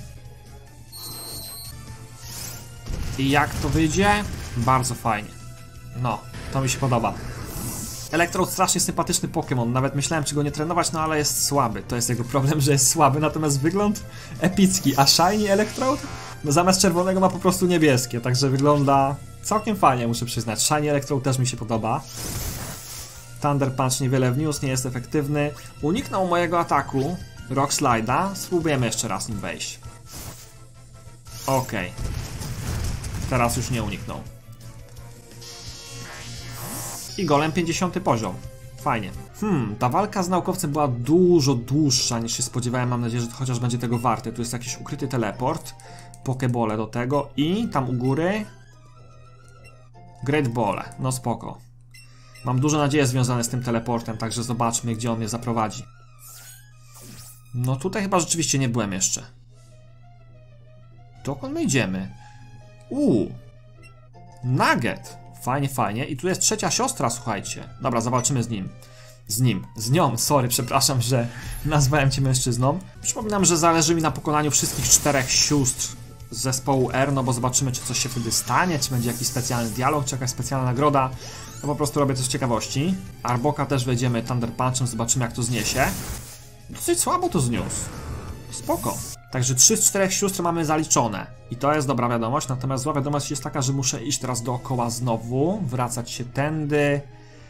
S1: I jak to wyjdzie? Bardzo fajnie. No, to mi się podoba. Electrode strasznie sympatyczny Pokémon. Nawet myślałem, czy go nie trenować, no ale jest słaby. To jest jego problem, że jest słaby, natomiast wygląd epicki. A Shiny Electrode? No zamiast czerwonego ma po prostu niebieskie, także wygląda całkiem fajnie, muszę przyznać. Shiny Electrode też mi się podoba. Thunder Punch niewiele wniósł, nie jest efektywny. Uniknął mojego ataku Rock Slide'a. Spróbujemy jeszcze raz nim wejść. Okej. Okay. Teraz już nie uniknął. I Golem pięćdziesiąty poziom. Fajnie. Hmm, ta walka z naukowcem była dużo dłuższa niż się spodziewałem. Mam nadzieję, że to chociaż będzie tego warte. Tu jest jakiś ukryty teleport. Pokebole do tego. I tam u góry Great Ball. No spoko. Mam dużo nadziei związane z tym teleportem, także zobaczmy, gdzie on mnie zaprowadzi. No tutaj chyba rzeczywiście nie byłem jeszcze. Dokąd my idziemy? Uuu. Nugget. Fajnie, fajnie. I tu jest trzecia siostra, słuchajcie. Dobra, zobaczymy z nim. Z nim. Z nią. Sorry, przepraszam, że nazwałem cię mężczyzną. Przypominam, że zależy mi na pokonaniu wszystkich czterech sióstr z zespołu R, no bo zobaczymy, czy coś się wtedy stanie, czy będzie jakiś specjalny dialog, czy jakaś specjalna nagroda. No po prostu robię to z ciekawości. Arboka też wejdziemy Thunder Punchem, zobaczymy, jak to zniesie. Dosyć słabo to zniósł. Spoko. Także trzy z czterech sióstr mamy zaliczone. I to jest dobra wiadomość, natomiast zła wiadomość jest taka, że muszę iść teraz dookoła znowu, wracać się tędy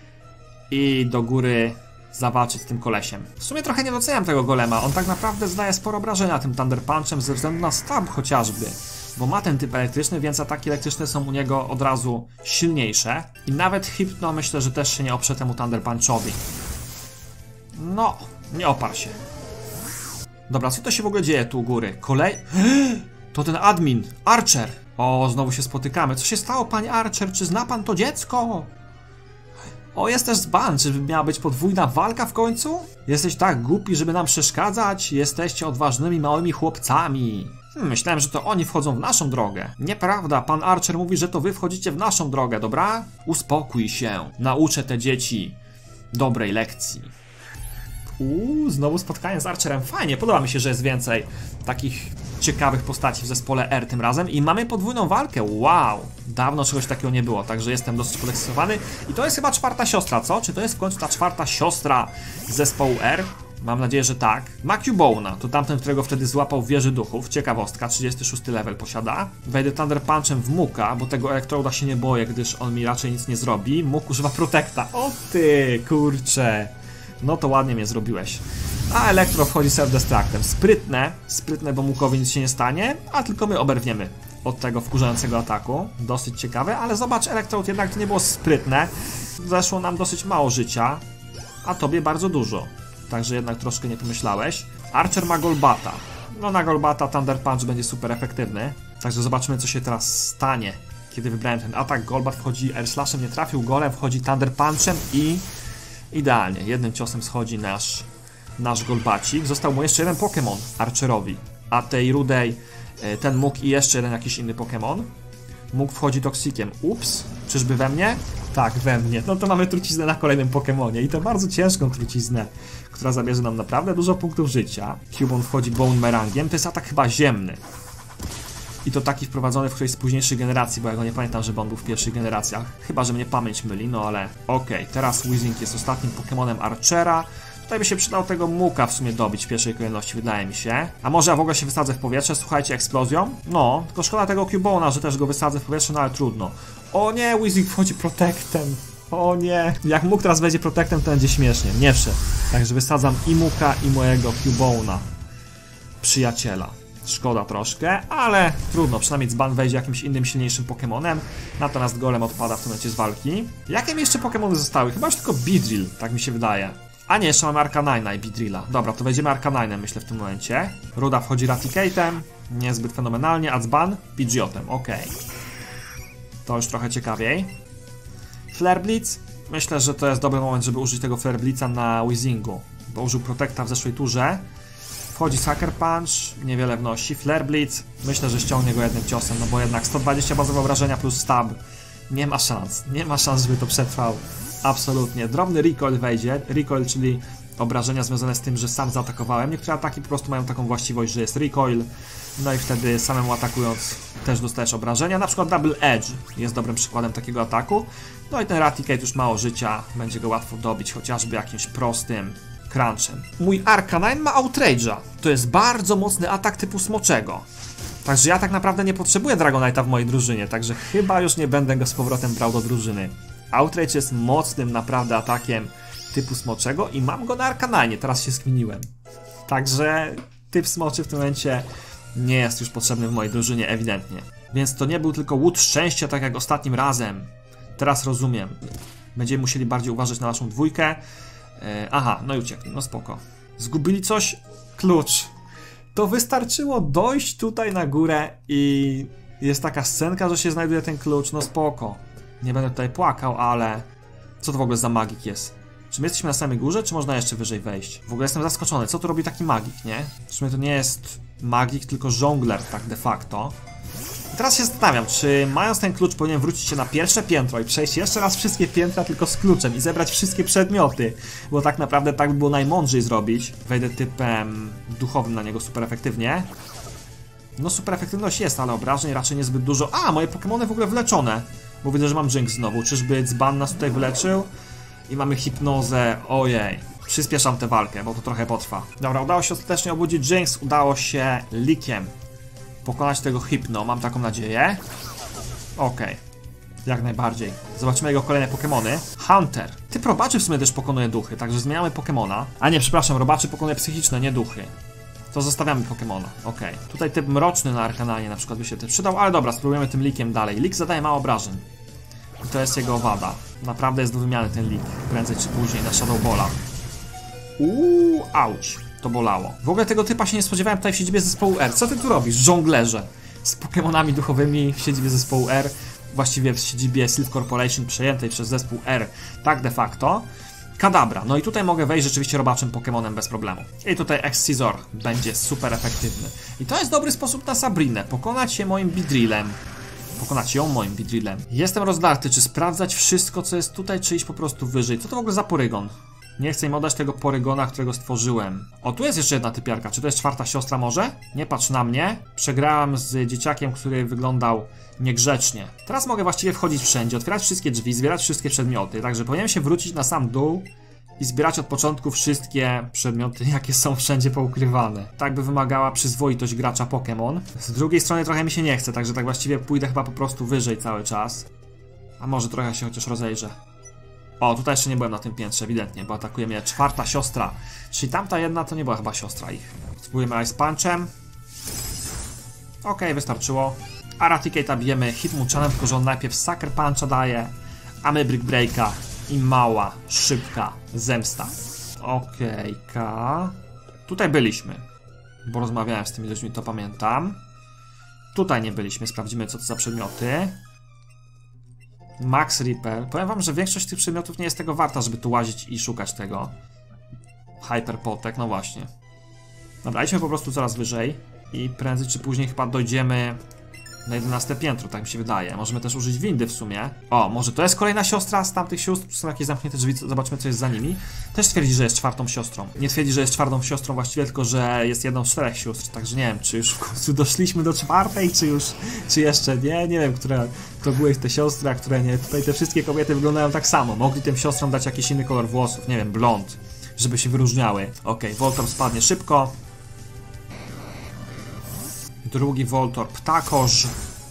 S1: i do góry zawalczyć z tym kolesiem. W sumie trochę nie doceniam tego golema, on tak naprawdę zdaje sporo obrażenia tym Thunder Punchem ze względu na stab chociażby, bo ma ten typ elektryczny, więc ataki elektryczne są u niego od razu silniejsze i nawet Hypno myślę, że też się nie oprze temu Thunder Punchowi. No, nie oparł się. Dobra, co to się w ogóle dzieje tu u góry? Kolej... To ten admin, Archer. O, znowu się spotykamy. Co się stało, panie Archer? Czy zna pan to dziecko? O, jest też dzban. Czy miała być podwójna walka w końcu? Jesteś tak głupi, żeby nam przeszkadzać? Jesteście odważnymi małymi chłopcami. Hmm, myślałem, że to oni wchodzą w naszą drogę. Nieprawda, pan Archer mówi, że to wy wchodzicie w naszą drogę, dobra? Uspokój się. Nauczę te dzieci dobrej lekcji. Uuu, znowu spotkanie z Archerem. Fajnie, podoba mi się, że jest więcej takich ciekawych postaci w zespole R tym razem. I mamy podwójną walkę, wow! Dawno czegoś takiego nie było, także jestem dosyć podekscytowany. I to jest chyba czwarta siostra, co? Czy to jest w końcu ta czwarta siostra zespołu R? Mam nadzieję, że tak. Ma Cubona, to tamten, którego wtedy złapał w wieży duchów. Ciekawostka, trzydziesty szósty level posiada. Wejdę Thunder Punchem w Muka, bo tego Electroda się nie boję, gdyż on mi raczej nic nie zrobi. Muk używa Protecta. O ty, kurcze! No to ładnie mnie zrobiłeś. A Elektro wchodzi self-destructem. Sprytne, sprytne, bo Mukowi nic się nie stanie, a tylko my oberwniemy od tego wkurzającego ataku. Dosyć ciekawe, ale zobacz, Electrode jednak to nie było sprytne. Zeszło nam dosyć mało życia, a tobie bardzo dużo. Także jednak troszkę nie pomyślałeś. Archer ma Golbata. No na Golbata Thunder Punch będzie super efektywny. Także zobaczymy, co się teraz stanie, kiedy wybrałem ten atak. Golbat wchodzi Air Slashem, nie trafił, Golem wchodzi Thunder Punchem i... idealnie, jednym ciosem schodzi nasz, nasz Golbacik. Został mu jeszcze jeden Pokémon Archerowi, a tej rudej ten Muk i jeszcze jeden jakiś inny Pokémon. Muk wchodzi Toxikiem. Ups, czyżby we mnie? Tak, we mnie. No to mamy truciznę na kolejnym Pokemonie i to bardzo ciężką truciznę, która zabierze nam naprawdę dużo punktów życia. Cubone wchodzi Bonemerangiem, to jest atak chyba ziemny. I to taki wprowadzony w którejś z późniejszych generacji, bo ja go nie pamiętam, żeby on był w pierwszych generacjach. Chyba, że mnie pamięć myli, no ale okej. Okay. Teraz Weezing jest ostatnim Pokemonem Archera. Tutaj by się przydał tego Muka w sumie dobić w pierwszej kolejności, wydaje mi się. A może ja w ogóle się wysadzę w powietrze, słuchajcie, eksplozją? No, tylko szkoda tego Cubona, że też go wysadzę w powietrze, no ale trudno. O nie, Weezing wchodzi Protectem. O nie. Jak Muk teraz będzie Protectem, to będzie śmiesznie. Nie wszedł. Także wysadzam i Muka, i mojego Cubona. Przyjaciela. Szkoda troszkę, ale trudno, przynajmniej Dzban wejdzie jakimś innym, silniejszym Pokemonem. Natomiast Golem odpada w tym momencie z walki. Jakie mi jeszcze Pokemony zostały? Chyba już tylko Beedrill, tak mi się wydaje. A nie, jeszcze mamy Arcanine'a i Beedrilla. Dobra, to wejdziemy Arcanine'em, myślę, w tym momencie. Ruda wchodzi Raticate'em, niezbyt fenomenalnie, a Dzban Pidgeotem, okej. Okay. To już trochę ciekawiej. Flare Blitz? Myślę, że to jest dobry moment, żeby użyć tego Flare Blitza na Weezingu, bo użył Protecta w zeszłej turze. Wchodzi Sucker Punch, niewiele wnosi. Flare Blitz, myślę, że ściągnie go jednym ciosem, no bo jednak sto dwadzieścia bazowe obrażenia plus stab. Nie ma szans, nie ma szans, żeby to przetrwał. Absolutnie. Drobny recoil wejdzie. Recoil, czyli obrażenia związane z tym, że sam zaatakowałem. Niektóre ataki po prostu mają taką właściwość, że jest recoil. No i wtedy samemu atakując też dostajesz obrażenia. Na przykład Double Edge jest dobrym przykładem takiego ataku. No i ten Raticate już mało życia. Będzie go łatwo dobić, chociażby jakimś prostym crunchem. Mój Arcanine ma Outrage'a. To jest bardzo mocny atak typu smoczego. Także ja tak naprawdę nie potrzebuję Dragonite'a w mojej drużynie. Także chyba już nie będę go z powrotem brał do drużyny. Outrage jest mocnym naprawdę atakiem typu smoczego i mam go na Arcanine, teraz się skminiłem. Także typ smoczy w tym momencie nie jest już potrzebny w mojej drużynie ewidentnie. Więc to nie był tylko łód szczęścia, tak jak ostatnim razem. Teraz rozumiem. Będziemy musieli bardziej uważać na naszą dwójkę. E, aha, no i uciekli, no spoko. Zgubili coś? Klucz. To wystarczyło dojść tutaj na górę i jest taka scenka, że się znajduje ten klucz, no spoko. Nie będę tutaj płakał, ale... Co to w ogóle za magik jest? Czy my jesteśmy na samej górze, czy można jeszcze wyżej wejść? W ogóle jestem zaskoczony, co tu robi taki magik, nie? W sumie to nie jest magik, tylko żongler, tak de facto. I teraz się zastanawiam, czy mając ten klucz powinien wrócić się na pierwsze piętro i przejść jeszcze raz wszystkie piętra tylko z kluczem i zebrać wszystkie przedmioty, bo tak naprawdę tak by było najmądrzej zrobić. Wejdę typem duchowym na niego super efektywnie. No super efektywność jest, ale obrażeń raczej niezbyt dużo. A, moje Pokemony w ogóle wyleczone. Bo widzę, że mam Jinx znowu. Czyżby Dzban nas tutaj wyleczył? I mamy hipnozę. Ojej. Przyspieszam tę walkę, bo to trochę potrwa. Dobra, udało się ostatecznie obudzić Jinx. Udało się Lickiem pokonać tego Hypno. Mam taką nadzieję. Okej. Okay. Jak najbardziej. Zobaczymy jego kolejne Pokemony. Hunter. Typ robaczy w sumie też pokonuje duchy, także zmieniamy Pokemona. A nie, przepraszam, robaczy pokonuje psychiczne, nie duchy. To zostawiamy Pokemona, okej. Okay. Tutaj typ mroczny na Arcanine na przykład by się też przydał, ale dobra, spróbujemy tym Lickiem dalej. Lick zadaje mało obrażeń. I to jest jego wada. Naprawdę jest do wymiany ten Lick, prędzej czy później, na Shadow Balla. Uuu, auć. To bolało. W ogóle tego typa się nie spodziewałem tutaj w siedzibie zespołu R. Co ty tu robisz? Żonglerze. Z Pokemonami duchowymi w siedzibie zespołu R. Właściwie w siedzibie Silph Corporation przejętej przez zespół R. Tak de facto. Kadabra. No i tutaj mogę wejść rzeczywiście robaczym Pokemonem bez problemu. I tutaj Excisor będzie super efektywny. I to jest dobry sposób na Sabrinę. Pokonać je moim Beedrillem. Pokonać ją moim Beedrillem. Jestem rozdarty, czy sprawdzać wszystko, co jest tutaj, czy iść po prostu wyżej. Co to w ogóle za Porygon? Nie chcę im oddać tego Porygona, którego stworzyłem. O, tu jest jeszcze jedna typiarka. Czy to jest czwarta siostra może? Nie patrz na mnie. Przegrałem z dzieciakiem, który wyglądał niegrzecznie. Teraz mogę właściwie wchodzić wszędzie, otwierać wszystkie drzwi, zbierać wszystkie przedmioty. Także powinienem się wrócić na sam dół i zbierać od początku wszystkie przedmioty, jakie są wszędzie poukrywane. Tak by wymagała przyzwoitość gracza Pokémon. Z drugiej strony trochę mi się nie chce, także tak właściwie pójdę chyba po prostu wyżej cały czas. A może trochę się chociaż rozejrzę. O, tutaj jeszcze nie byłem na tym piętrze, ewidentnie, bo atakuje mnie czwarta siostra. Czyli tamta jedna to nie była chyba siostra ich. Spróbujemy Ice Punchem. Okej, okay, wystarczyło. A Raticate'a bijemy Hitmonchanem, tylko że on najpierw Sucker Puncha daje, a my Brick Breaka i mała, szybka zemsta. Okej, okay, tutaj byliśmy, bo rozmawiałem z tymi ludźmi, to pamiętam. Tutaj nie byliśmy, sprawdzimy co to za przedmioty. Max Reaper. Powiem wam, że większość tych przedmiotów nie jest tego warta, żeby tu łazić i szukać tego. Hyper Potek, no właśnie. Dobra, idźmy po prostu coraz wyżej i prędzej czy później chyba dojdziemy Na jedenaste piętro, tak mi się wydaje. Możemy też użyć windy w sumie. O, może to jest kolejna siostra z tamtych sióstr? Są jakieś zamknięte drzwi, zobaczmy co jest za nimi. Też twierdzi, że jest czwartą siostrą. Nie twierdzi, że jest czwartą siostrą właściwie, tylko że jest jedną z czterech sióstr. Także nie wiem, czy już w końcu doszliśmy do czwartej, czy już, czy jeszcze nie. Nie wiem, które to były te siostry, a które nie. Tutaj te wszystkie kobiety wyglądają tak samo. Mogli tym siostrom dać jakiś inny kolor włosów, nie wiem, blond, żeby się wyróżniały. Okej, Voltorb spadnie szybko. Drugi Voltorb takoż.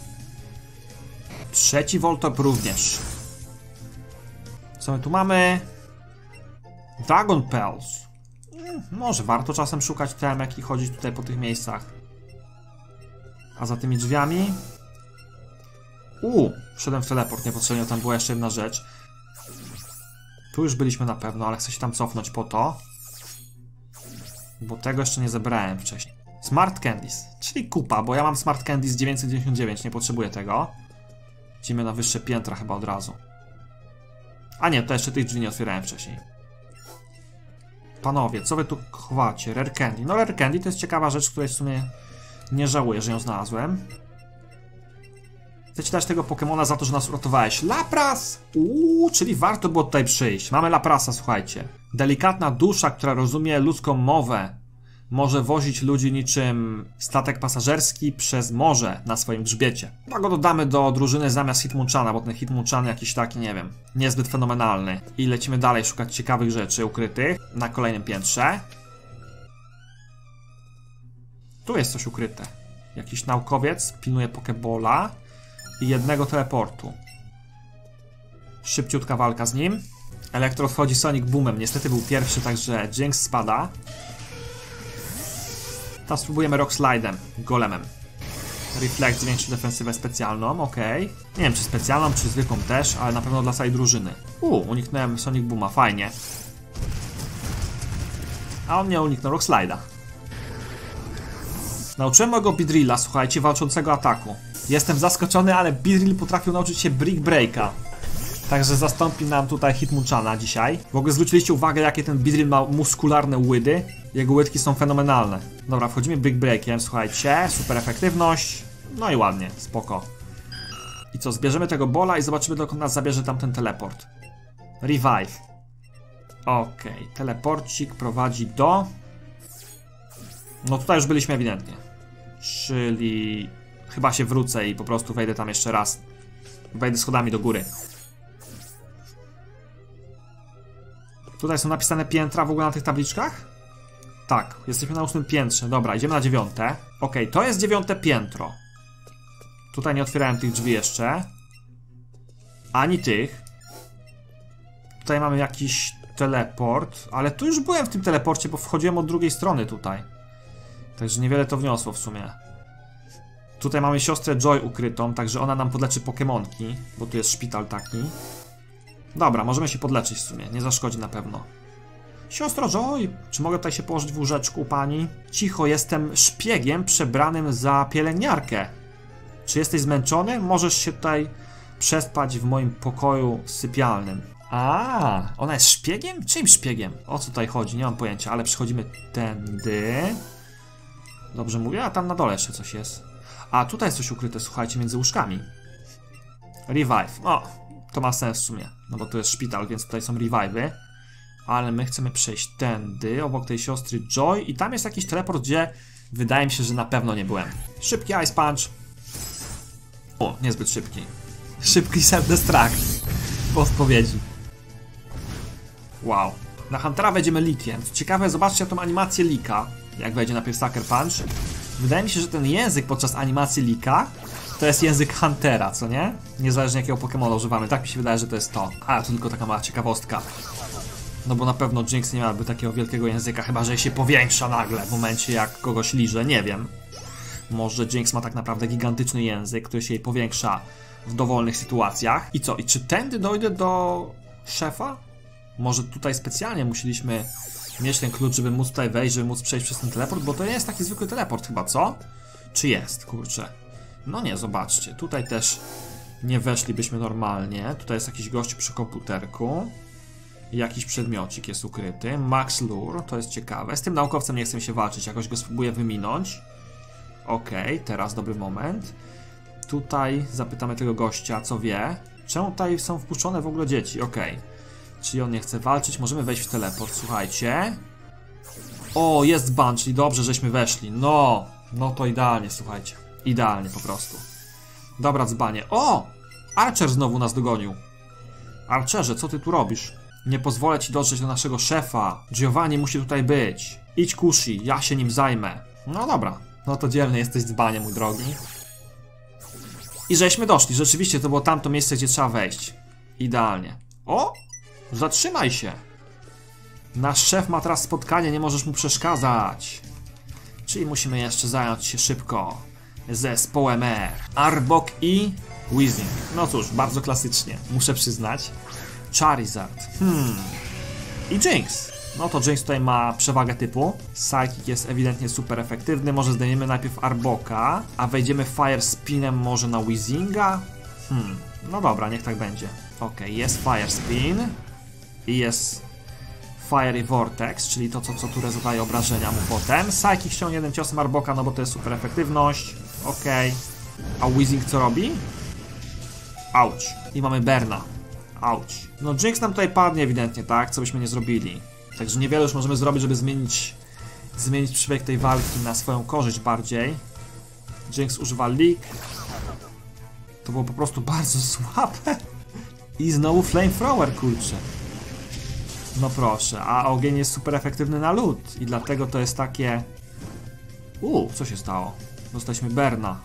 S1: Trzeci Voltorb również. Co my tu mamy? Dragon Pels. Hmm, może warto czasem szukać temek i chodzić tutaj po tych miejscach. A za tymi drzwiami? Uuu, wszedłem w teleport niepotrzebnie, tam była jeszcze jedna rzecz. Tu już byliśmy na pewno, ale chcę się tam cofnąć po to. Bo tego jeszcze nie zebrałem wcześniej. Smart Candies, czyli kupa, bo ja mam Smart Candies dziewięćset dziewięćdziesiąt dziewięć, nie potrzebuję tego. Idziemy na wyższe piętra chyba od razu. A nie, to jeszcze tych drzwi nie otwierałem wcześniej. Panowie, co wy tu chowacie? Rare Candy. No Rare Candy to jest ciekawa rzecz, której w sumie nie żałuję, że ją znalazłem. Chcę ci dać tego Pokemona za to, że nas uratowałeś. Lapras! Uuu, czyli warto było tutaj przyjść. Mamy Laprasa, słuchajcie. Delikatna dusza, która rozumie ludzką mowę. Może wozić ludzi niczym statek pasażerski przez morze na swoim grzbiecie. Chyba go dodamy do drużyny zamiast Hitmonchana, bo ten Hitmonchan jakiś taki, nie wiem, niezbyt fenomenalny. I lecimy dalej szukać ciekawych rzeczy ukrytych na kolejnym piętrze. Tu jest coś ukryte. Jakiś naukowiec pilnuje Pokebola i jednego teleportu. Szybciutka walka z nim. Elektro wchodzi Sonic Boomem. Niestety był pierwszy, także Jinx spada. Teraz spróbujemy Rock Slidem, Golemem. Reflect zwiększy defensywę specjalną, ok. Nie wiem czy specjalną, czy zwykłą też, ale na pewno dla całej drużyny. Uuu, uniknąłem Sonic Booma, fajnie. A on nie uniknął Rock Slida. Nauczyłem mojego Beedrilla, słuchajcie, walczącego ataku. Jestem zaskoczony, ale Beedrill potrafił nauczyć się Brick Breaka. Także zastąpi nam tutaj Hitmonchana dzisiaj. W ogóle zwróciliście uwagę, jakie ten Beedrill ma muskularne łydy. Jego łydki są fenomenalne. Dobra, wchodzimy Brick Breakiem, słuchajcie. Super efektywność. No i ładnie, spoko. I co, zbierzemy tego bola i zobaczymy, dokąd nas zabierze tamten teleport. Revive. Okej, okay. Teleporcik prowadzi do... No tutaj już byliśmy ewidentnie. Czyli... Chyba się wrócę i po prostu wejdę tam jeszcze raz. Wejdę schodami do góry. Tutaj są napisane piętra w ogóle na tych tabliczkach? Tak, jesteśmy na ósmym piętrze. Dobra, idziemy na dziewiąte. Okej, okay, to jest dziewiąte piętro. Tutaj nie otwierałem tych drzwi jeszcze. Ani tych. Tutaj mamy jakiś teleport. Ale tu już byłem w tym teleporcie, bo wchodziłem od drugiej strony tutaj. Także niewiele to wniosło w sumie. Tutaj mamy siostrę Joy ukrytą, także ona nam podleczy Pokemonki. Bo tu jest szpital taki. Dobra, możemy się podleczyć w sumie, nie zaszkodzi na pewno. Siostro Joy, czy mogę tutaj się położyć w łóżeczku, pani? Cicho, jestem szpiegiem przebranym za pielęgniarkę. Czy jesteś zmęczony? Możesz się tutaj przespać w moim pokoju sypialnym. A, ona jest szpiegiem? Czym szpiegiem? O co tutaj chodzi? Nie mam pojęcia, ale przechodzimy tędy. Dobrze mówię? A tam na dole jeszcze coś jest. A, tutaj jest coś ukryte, słuchajcie, między łóżkami. Revive. O, to ma sens w sumie, no bo to jest szpital, więc tutaj są revive'y. Ale my chcemy przejść tędy, obok tej siostry Joy i tam jest jakiś teleport, gdzie wydaje mi się, że na pewno nie byłem. Szybki Ice Punch. O, niezbyt szybki. Szybki Self-Destruct. Po odpowiedzi. Wow. Na Huntera wejdziemy Leakiem. Ciekawe, zobaczcie tą animację Leaka, jak wejdzie najpierw Sucker Punch. Wydaje mi się, że ten język podczas animacji Leaka to jest język Huntera, co nie? Niezależnie jakiego Pokemona używamy. Tak mi się wydaje, że to jest to. A, to tylko taka mała ciekawostka. No bo na pewno Jinx nie miałaby takiego wielkiego języka, chyba że się powiększa nagle w momencie jak kogoś liże, nie wiem. Może Jinx ma tak naprawdę gigantyczny język, który się jej powiększa w dowolnych sytuacjach. I co? I czy tędy dojdę do szefa? Może tutaj specjalnie musieliśmy mieć ten klucz, żeby móc tutaj wejść, żeby móc przejść przez ten teleport, bo to nie jest taki zwykły teleport chyba, co? Czy jest? Kurczę. No nie, zobaczcie. Tutaj też nie weszlibyśmy normalnie. Tutaj jest jakiś gość przy komputerku. Jakiś przedmiocik jest ukryty. Max Lure, to jest ciekawe. Z tym naukowcem nie chcę się walczyć, jakoś go spróbuję wyminąć. Okej, okay, teraz dobry moment. Tutaj zapytamy tego gościa, co wie. Czemu tutaj są wpuszczone w ogóle dzieci? Okej. Okay. Czyli on nie chce walczyć. Możemy wejść w teleport, słuchajcie. O, jest ban, czyli dobrze, żeśmy weszli. No, no to idealnie, słuchajcie. Idealnie po prostu. Dobra, dzbanie. O! Archer znowu nas dogonił. Archerze, co ty tu robisz? Nie pozwolę ci dotrzeć do naszego szefa. Giovanni musi tutaj być. Idź Kushi, ja się nim zajmę. No dobra. No to dzielny jesteś dzbanie, mój drogi. I żeśmy doszli. Rzeczywiście to było tamto miejsce, gdzie trzeba wejść. Idealnie. O! Zatrzymaj się. Nasz szef ma teraz spotkanie, nie możesz mu przeszkadzać. Czyli musimy jeszcze zająć się szybko zespołem R. Arbok i Weezing. No cóż, bardzo klasycznie, muszę przyznać. Charizard. Hmm. I Jinx. No to Jinx tutaj ma przewagę typu. Psychic jest ewidentnie super efektywny. Może zdejmiemy najpierw Arboka, a wejdziemy Fire Spinem może na Weezinga? Hmm. No dobra, niech tak będzie. Ok, jest Fire Spin. I jest Fiery Vortex, czyli to, co, co tu zadaje obrażenia mu potem. Psychic ściągnie jeden ciosem Arboka, no bo to jest super efektywność. Ok. A Weezing co robi? Auć. I mamy Berna. Auć. No Jinx nam tutaj padnie ewidentnie, tak? Co byśmy nie zrobili. Także niewiele już możemy zrobić, żeby zmienić zmienić przebieg tej walki na swoją korzyść bardziej. Jinx używa Leak. To było po prostu bardzo słabe. I znowu Flamethrower, kurczę. No proszę, a ogień jest super efektywny na lód. I dlatego to jest takie... Uuu, co się stało? Dostaliśmy Berna.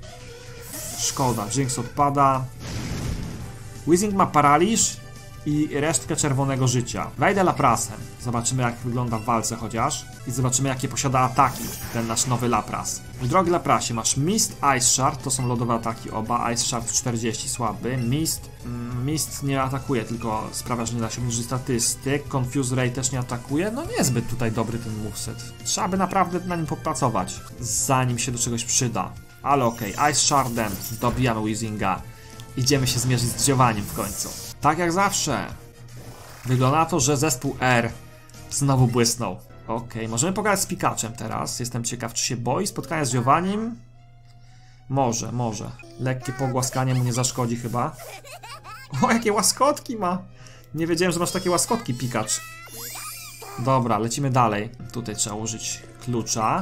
S1: Szkoda, Jinx odpada. Weezing ma paraliż i resztkę czerwonego życia. Wejdę Laprasem. Zobaczymy, jak wygląda w walce chociaż. I zobaczymy, jakie posiada ataki ten nasz nowy Lapras. Drogi Laprasie, masz Mist, Ice Shard. To są lodowe ataki oba. Ice Shard czterdzieści, słaby. Mist, mm, Mist nie atakuje, tylko sprawia, że nie da się użyć statystyk. Confuse Ray też nie atakuje. No niezbyt tutaj dobry ten moveset. Trzeba by naprawdę na nim popracować, zanim się do czegoś przyda. Ale okej, okay. Ice Shardem dobijamy Weezinga. Idziemy się zmierzyć z Giovannim w końcu. Tak jak zawsze. Wygląda na to, że zespół R znowu błysnął. Okej, okay. Możemy pogadać z Pikachem teraz. Jestem ciekaw, czy się boi spotkania z Giovannim. Może, może. Lekkie pogłaskanie mu nie zaszkodzi chyba. O, jakie łaskotki ma. Nie wiedziałem, że masz takie łaskotki, Pikacz. Dobra, lecimy dalej. Tutaj trzeba użyć klucza.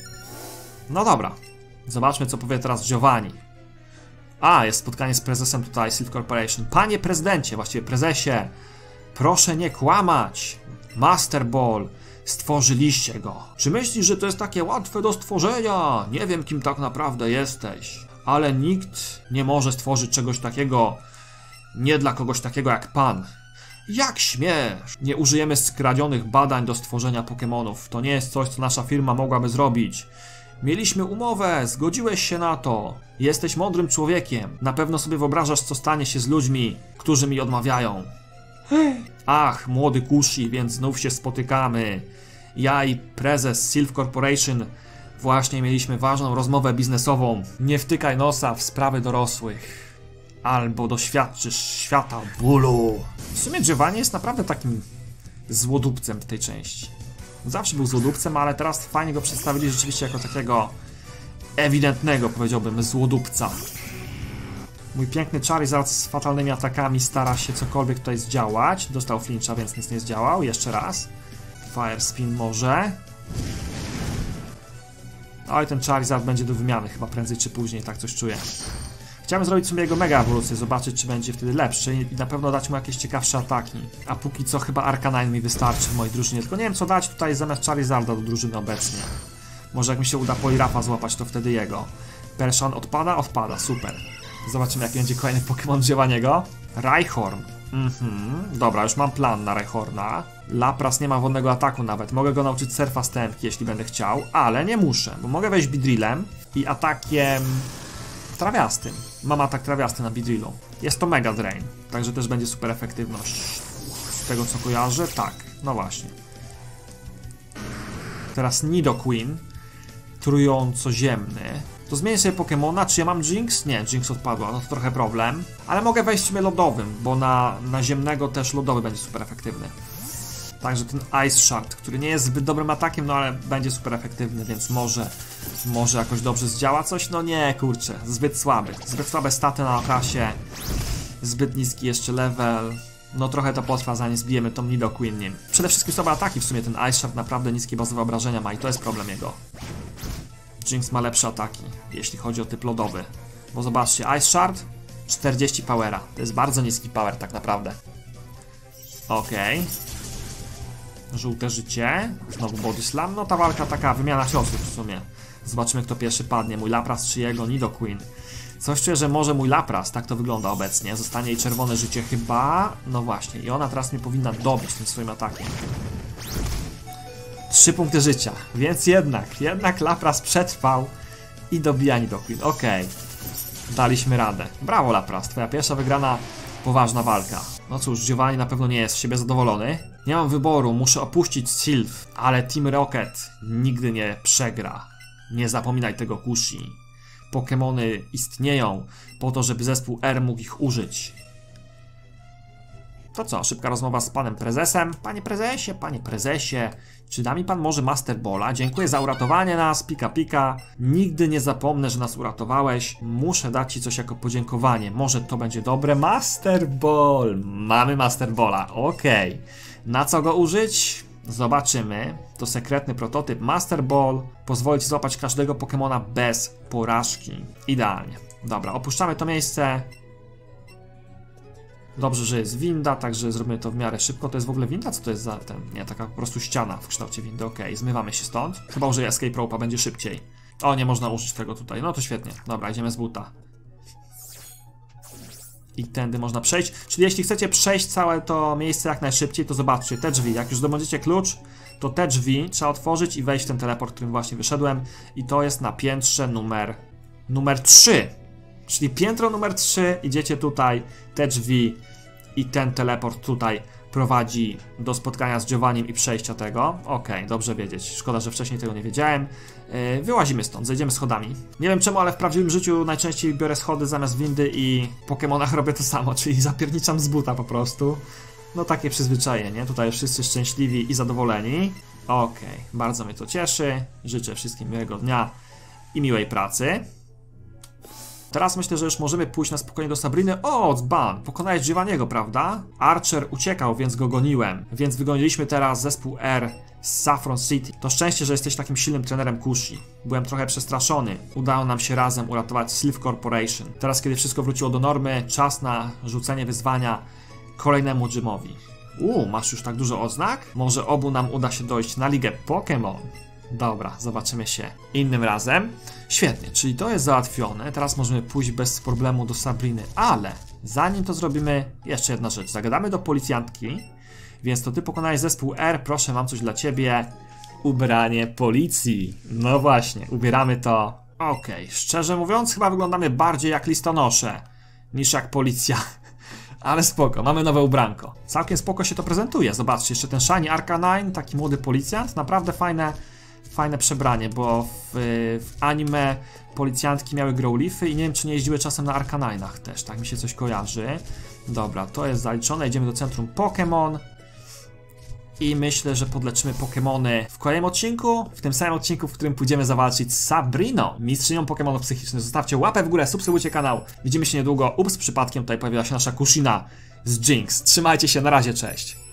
S1: No dobra. Zobaczmy, co powie teraz Giovanni. A, jest spotkanie z prezesem tutaj, Silph Corporation. Panie prezydencie, właściwie prezesie, proszę nie kłamać. Master Ball, stworzyliście go. Czy myślisz, że to jest takie łatwe do stworzenia? Nie wiem, kim tak naprawdę jesteś. Ale nikt nie może stworzyć czegoś takiego nie dla kogoś takiego jak pan. Jak śmiesz? Nie użyjemy skradzionych badań do stworzenia Pokemonów. To nie jest coś, co nasza firma mogłaby zrobić. Mieliśmy umowę, zgodziłeś się na to. Jesteś mądrym człowiekiem. Na pewno sobie wyobrażasz, co stanie się z ludźmi, którzy mi odmawiają. Ach, młody Kushi, więc znów się spotykamy. Ja i prezes Silph Corporation właśnie mieliśmy ważną rozmowę biznesową. Nie wtykaj nosa w sprawy dorosłych. Albo doświadczysz świata bólu. W sumie Giovanni jest naprawdę takim złodupcem w tej części. Zawsze był złodupcem, ale teraz fajnie go przedstawili rzeczywiście jako takiego ewidentnego, powiedziałbym, złodupca. Mój piękny Charizard z fatalnymi atakami stara się cokolwiek tutaj zdziałać. Dostał flincha, więc nic nie zdziałał. Jeszcze raz. Fire Spin może. Oj, ten Charizard będzie do wymiany chyba prędzej czy później, tak coś czuję. Chciałem zrobić sobie jego mega ewolucję, zobaczyć, czy będzie wtedy lepszy i na pewno dać mu jakieś ciekawsze ataki. A póki co chyba Arcanine mi wystarczy w mojej drużynie, tylko nie wiem, co dać tutaj zamiast Charizarda do drużyny obecnie. Może jak mi się uda Poliwrafa złapać, to wtedy jego. Persian odpada? Odpada, super. Zobaczymy, jaki będzie kolejny Pokémon Giovanniego. Rhyhorn. Mhm, dobra, już mam plan na Rhyhorna. Lapras nie ma wodnego ataku nawet. Mogę go nauczyć surfa stępki, jeśli będę chciał, ale nie muszę, bo mogę wejść Beedrillem i atakiem trawiastym. Mam atak trawiasty na Beedrillu. Jest to Mega Drain, także też będzie super efektywność. Z tego, co kojarzę, tak, no właśnie. Teraz Nidoqueen, trująco-ziemny. To zmienię sobie Pokemona, czy ja mam Jinx? Nie, Jinx odpadła, no to trochę problem. Ale mogę wejść sobie lodowym, bo na, na ziemnego też lodowy będzie super efektywny. Także ten Ice Shard, który nie jest zbyt dobrym atakiem, no ale będzie super efektywny, więc może, może jakoś dobrze zdziała coś? No nie, kurczę, zbyt słaby. Zbyt słabe staty na okasie, zbyt niski jeszcze level. No trochę to potrwa, zanim zbijemy tą Nidoqueen nim. Przede wszystkim słabe ataki w sumie, ten Ice Shard naprawdę niskie bazowe obrażenia ma i to jest problem jego. Jinx ma lepsze ataki, jeśli chodzi o typ lodowy. Bo zobaczcie, Ice Shard, czterdzieści powera. To jest bardzo niski power tak naprawdę. Okej. Okay. Żółte życie. Znowu Body Slam. No ta walka taka, wymiana ciosów w sumie. Zobaczymy, kto pierwszy padnie. Mój Lapras czy jego Nidoqueen. Coś czuję, że może mój Lapras, tak to wygląda obecnie. Zostanie jej czerwone życie chyba. No właśnie. I ona teraz mnie powinna dobić tym swoim atakiem. Trzy punkty życia. Więc jednak, jednak Lapras przetrwał i dobija Nidoqueen. Okej. Okay. Daliśmy radę. Brawo Lapras. Twoja pierwsza wygrana poważna walka. No cóż, Giovanni na pewno nie jest z siebie zadowolony. Nie mam wyboru, muszę opuścić Sylph, ale Team Rocket nigdy nie przegra. Nie zapominaj tego, Kushi. Pokemony istnieją po to, żeby zespół R mógł ich użyć. To co, szybka rozmowa z panem prezesem. Panie prezesie, panie prezesie, czy da mi pan może Master Balla? Dziękuję za uratowanie nas, pika pika. Nigdy nie zapomnę, że nas uratowałeś. Muszę dać ci coś jako podziękowanie. Może to będzie dobre? Master Ball. Mamy Master Balla, okej. Okay. Na co go użyć? Zobaczymy. To sekretny prototyp Master Ball. Pozwoli ci złapać każdego Pokemona bez porażki. Idealnie. Dobra, opuszczamy to miejsce. Dobrze, że jest winda, także zrobimy to w miarę szybko. To jest w ogóle winda? Co to jest za ten? Nie, taka po prostu ściana w kształcie windy. Okej, okay, zmywamy się stąd. Chyba użyję Escape Rope'a, będzie szybciej. O, nie można użyć tego tutaj. No to świetnie. Dobra, idziemy z buta. I tędy można przejść. Czyli jeśli chcecie przejść całe to miejsce jak najszybciej, to zobaczcie, te drzwi. Jak już zdobędziecie klucz, to te drzwi trzeba otworzyć i wejść w ten teleport, którym właśnie wyszedłem. I to jest na piętrze numer... numer trzy. Czyli piętro numer trzy, idziecie tutaj, te drzwi i ten teleport tutaj prowadzi do spotkania z Giovannim i przejścia tego. Okej, okay, dobrze wiedzieć. Szkoda, że wcześniej tego nie wiedziałem. Yy, wyłazimy stąd, zejdziemy schodami. Nie wiem czemu, ale w prawdziwym życiu najczęściej biorę schody zamiast windy i w Pokemonach robię to samo, czyli zapierniczam z buta po prostu. No takie przyzwyczajenie. Tutaj już wszyscy szczęśliwi i zadowoleni. Okej, okay, bardzo mnie to cieszy. Życzę wszystkim miłego dnia i miłej pracy. Teraz myślę, że już możemy pójść na spokojnie do Sabriny. O, dzban! Pokonałeś Giovanniego, prawda? Archer uciekał, więc go goniłem. Więc wygoniliśmy teraz zespół R z Saffron City. To szczęście, że jesteś takim silnym trenerem Kushi. Byłem trochę przestraszony. Udało nam się razem uratować Sylph Corporation. Teraz, kiedy wszystko wróciło do normy, czas na rzucenie wyzwania kolejnemu gymowi. Uuu, masz już tak dużo odznak? Może obu nam uda się dojść na ligę Pokémon. Dobra, zobaczymy się innym razem. Świetnie, czyli to jest załatwione. Teraz możemy pójść bez problemu do Sabriny, ale zanim to zrobimy, jeszcze jedna rzecz. Zagadamy do policjantki, więc to ty pokonałeś zespół R, proszę, mam coś dla ciebie. Ubranie policji. No właśnie, ubieramy to. Okej, okay. Szczerze mówiąc, chyba wyglądamy bardziej jak listonosze niż jak policja. Ale spoko, mamy nowe ubranko. Całkiem spoko się to prezentuje. Zobaczcie, jeszcze ten Shiny Arcanine, taki młody policjant. Naprawdę fajne, fajne przebranie, bo w, w anime policjantki miały Growlithy i nie wiem, czy nie jeździły czasem na Arcanine'ach też. Tak mi się coś kojarzy. Dobra, to jest zaliczone. Idziemy do centrum Pokémon. I myślę, że podleczymy Pokemony w kolejnym odcinku, w tym samym odcinku, w którym pójdziemy zawalczyć z Sabriną, mistrzynią Pokemonów psychicznych. Zostawcie łapę w górę, subskrybujcie kanał. Widzimy się niedługo. Ups, przypadkiem tutaj pojawiła się nasza Kushina z Jinx. Trzymajcie się, na razie, cześć.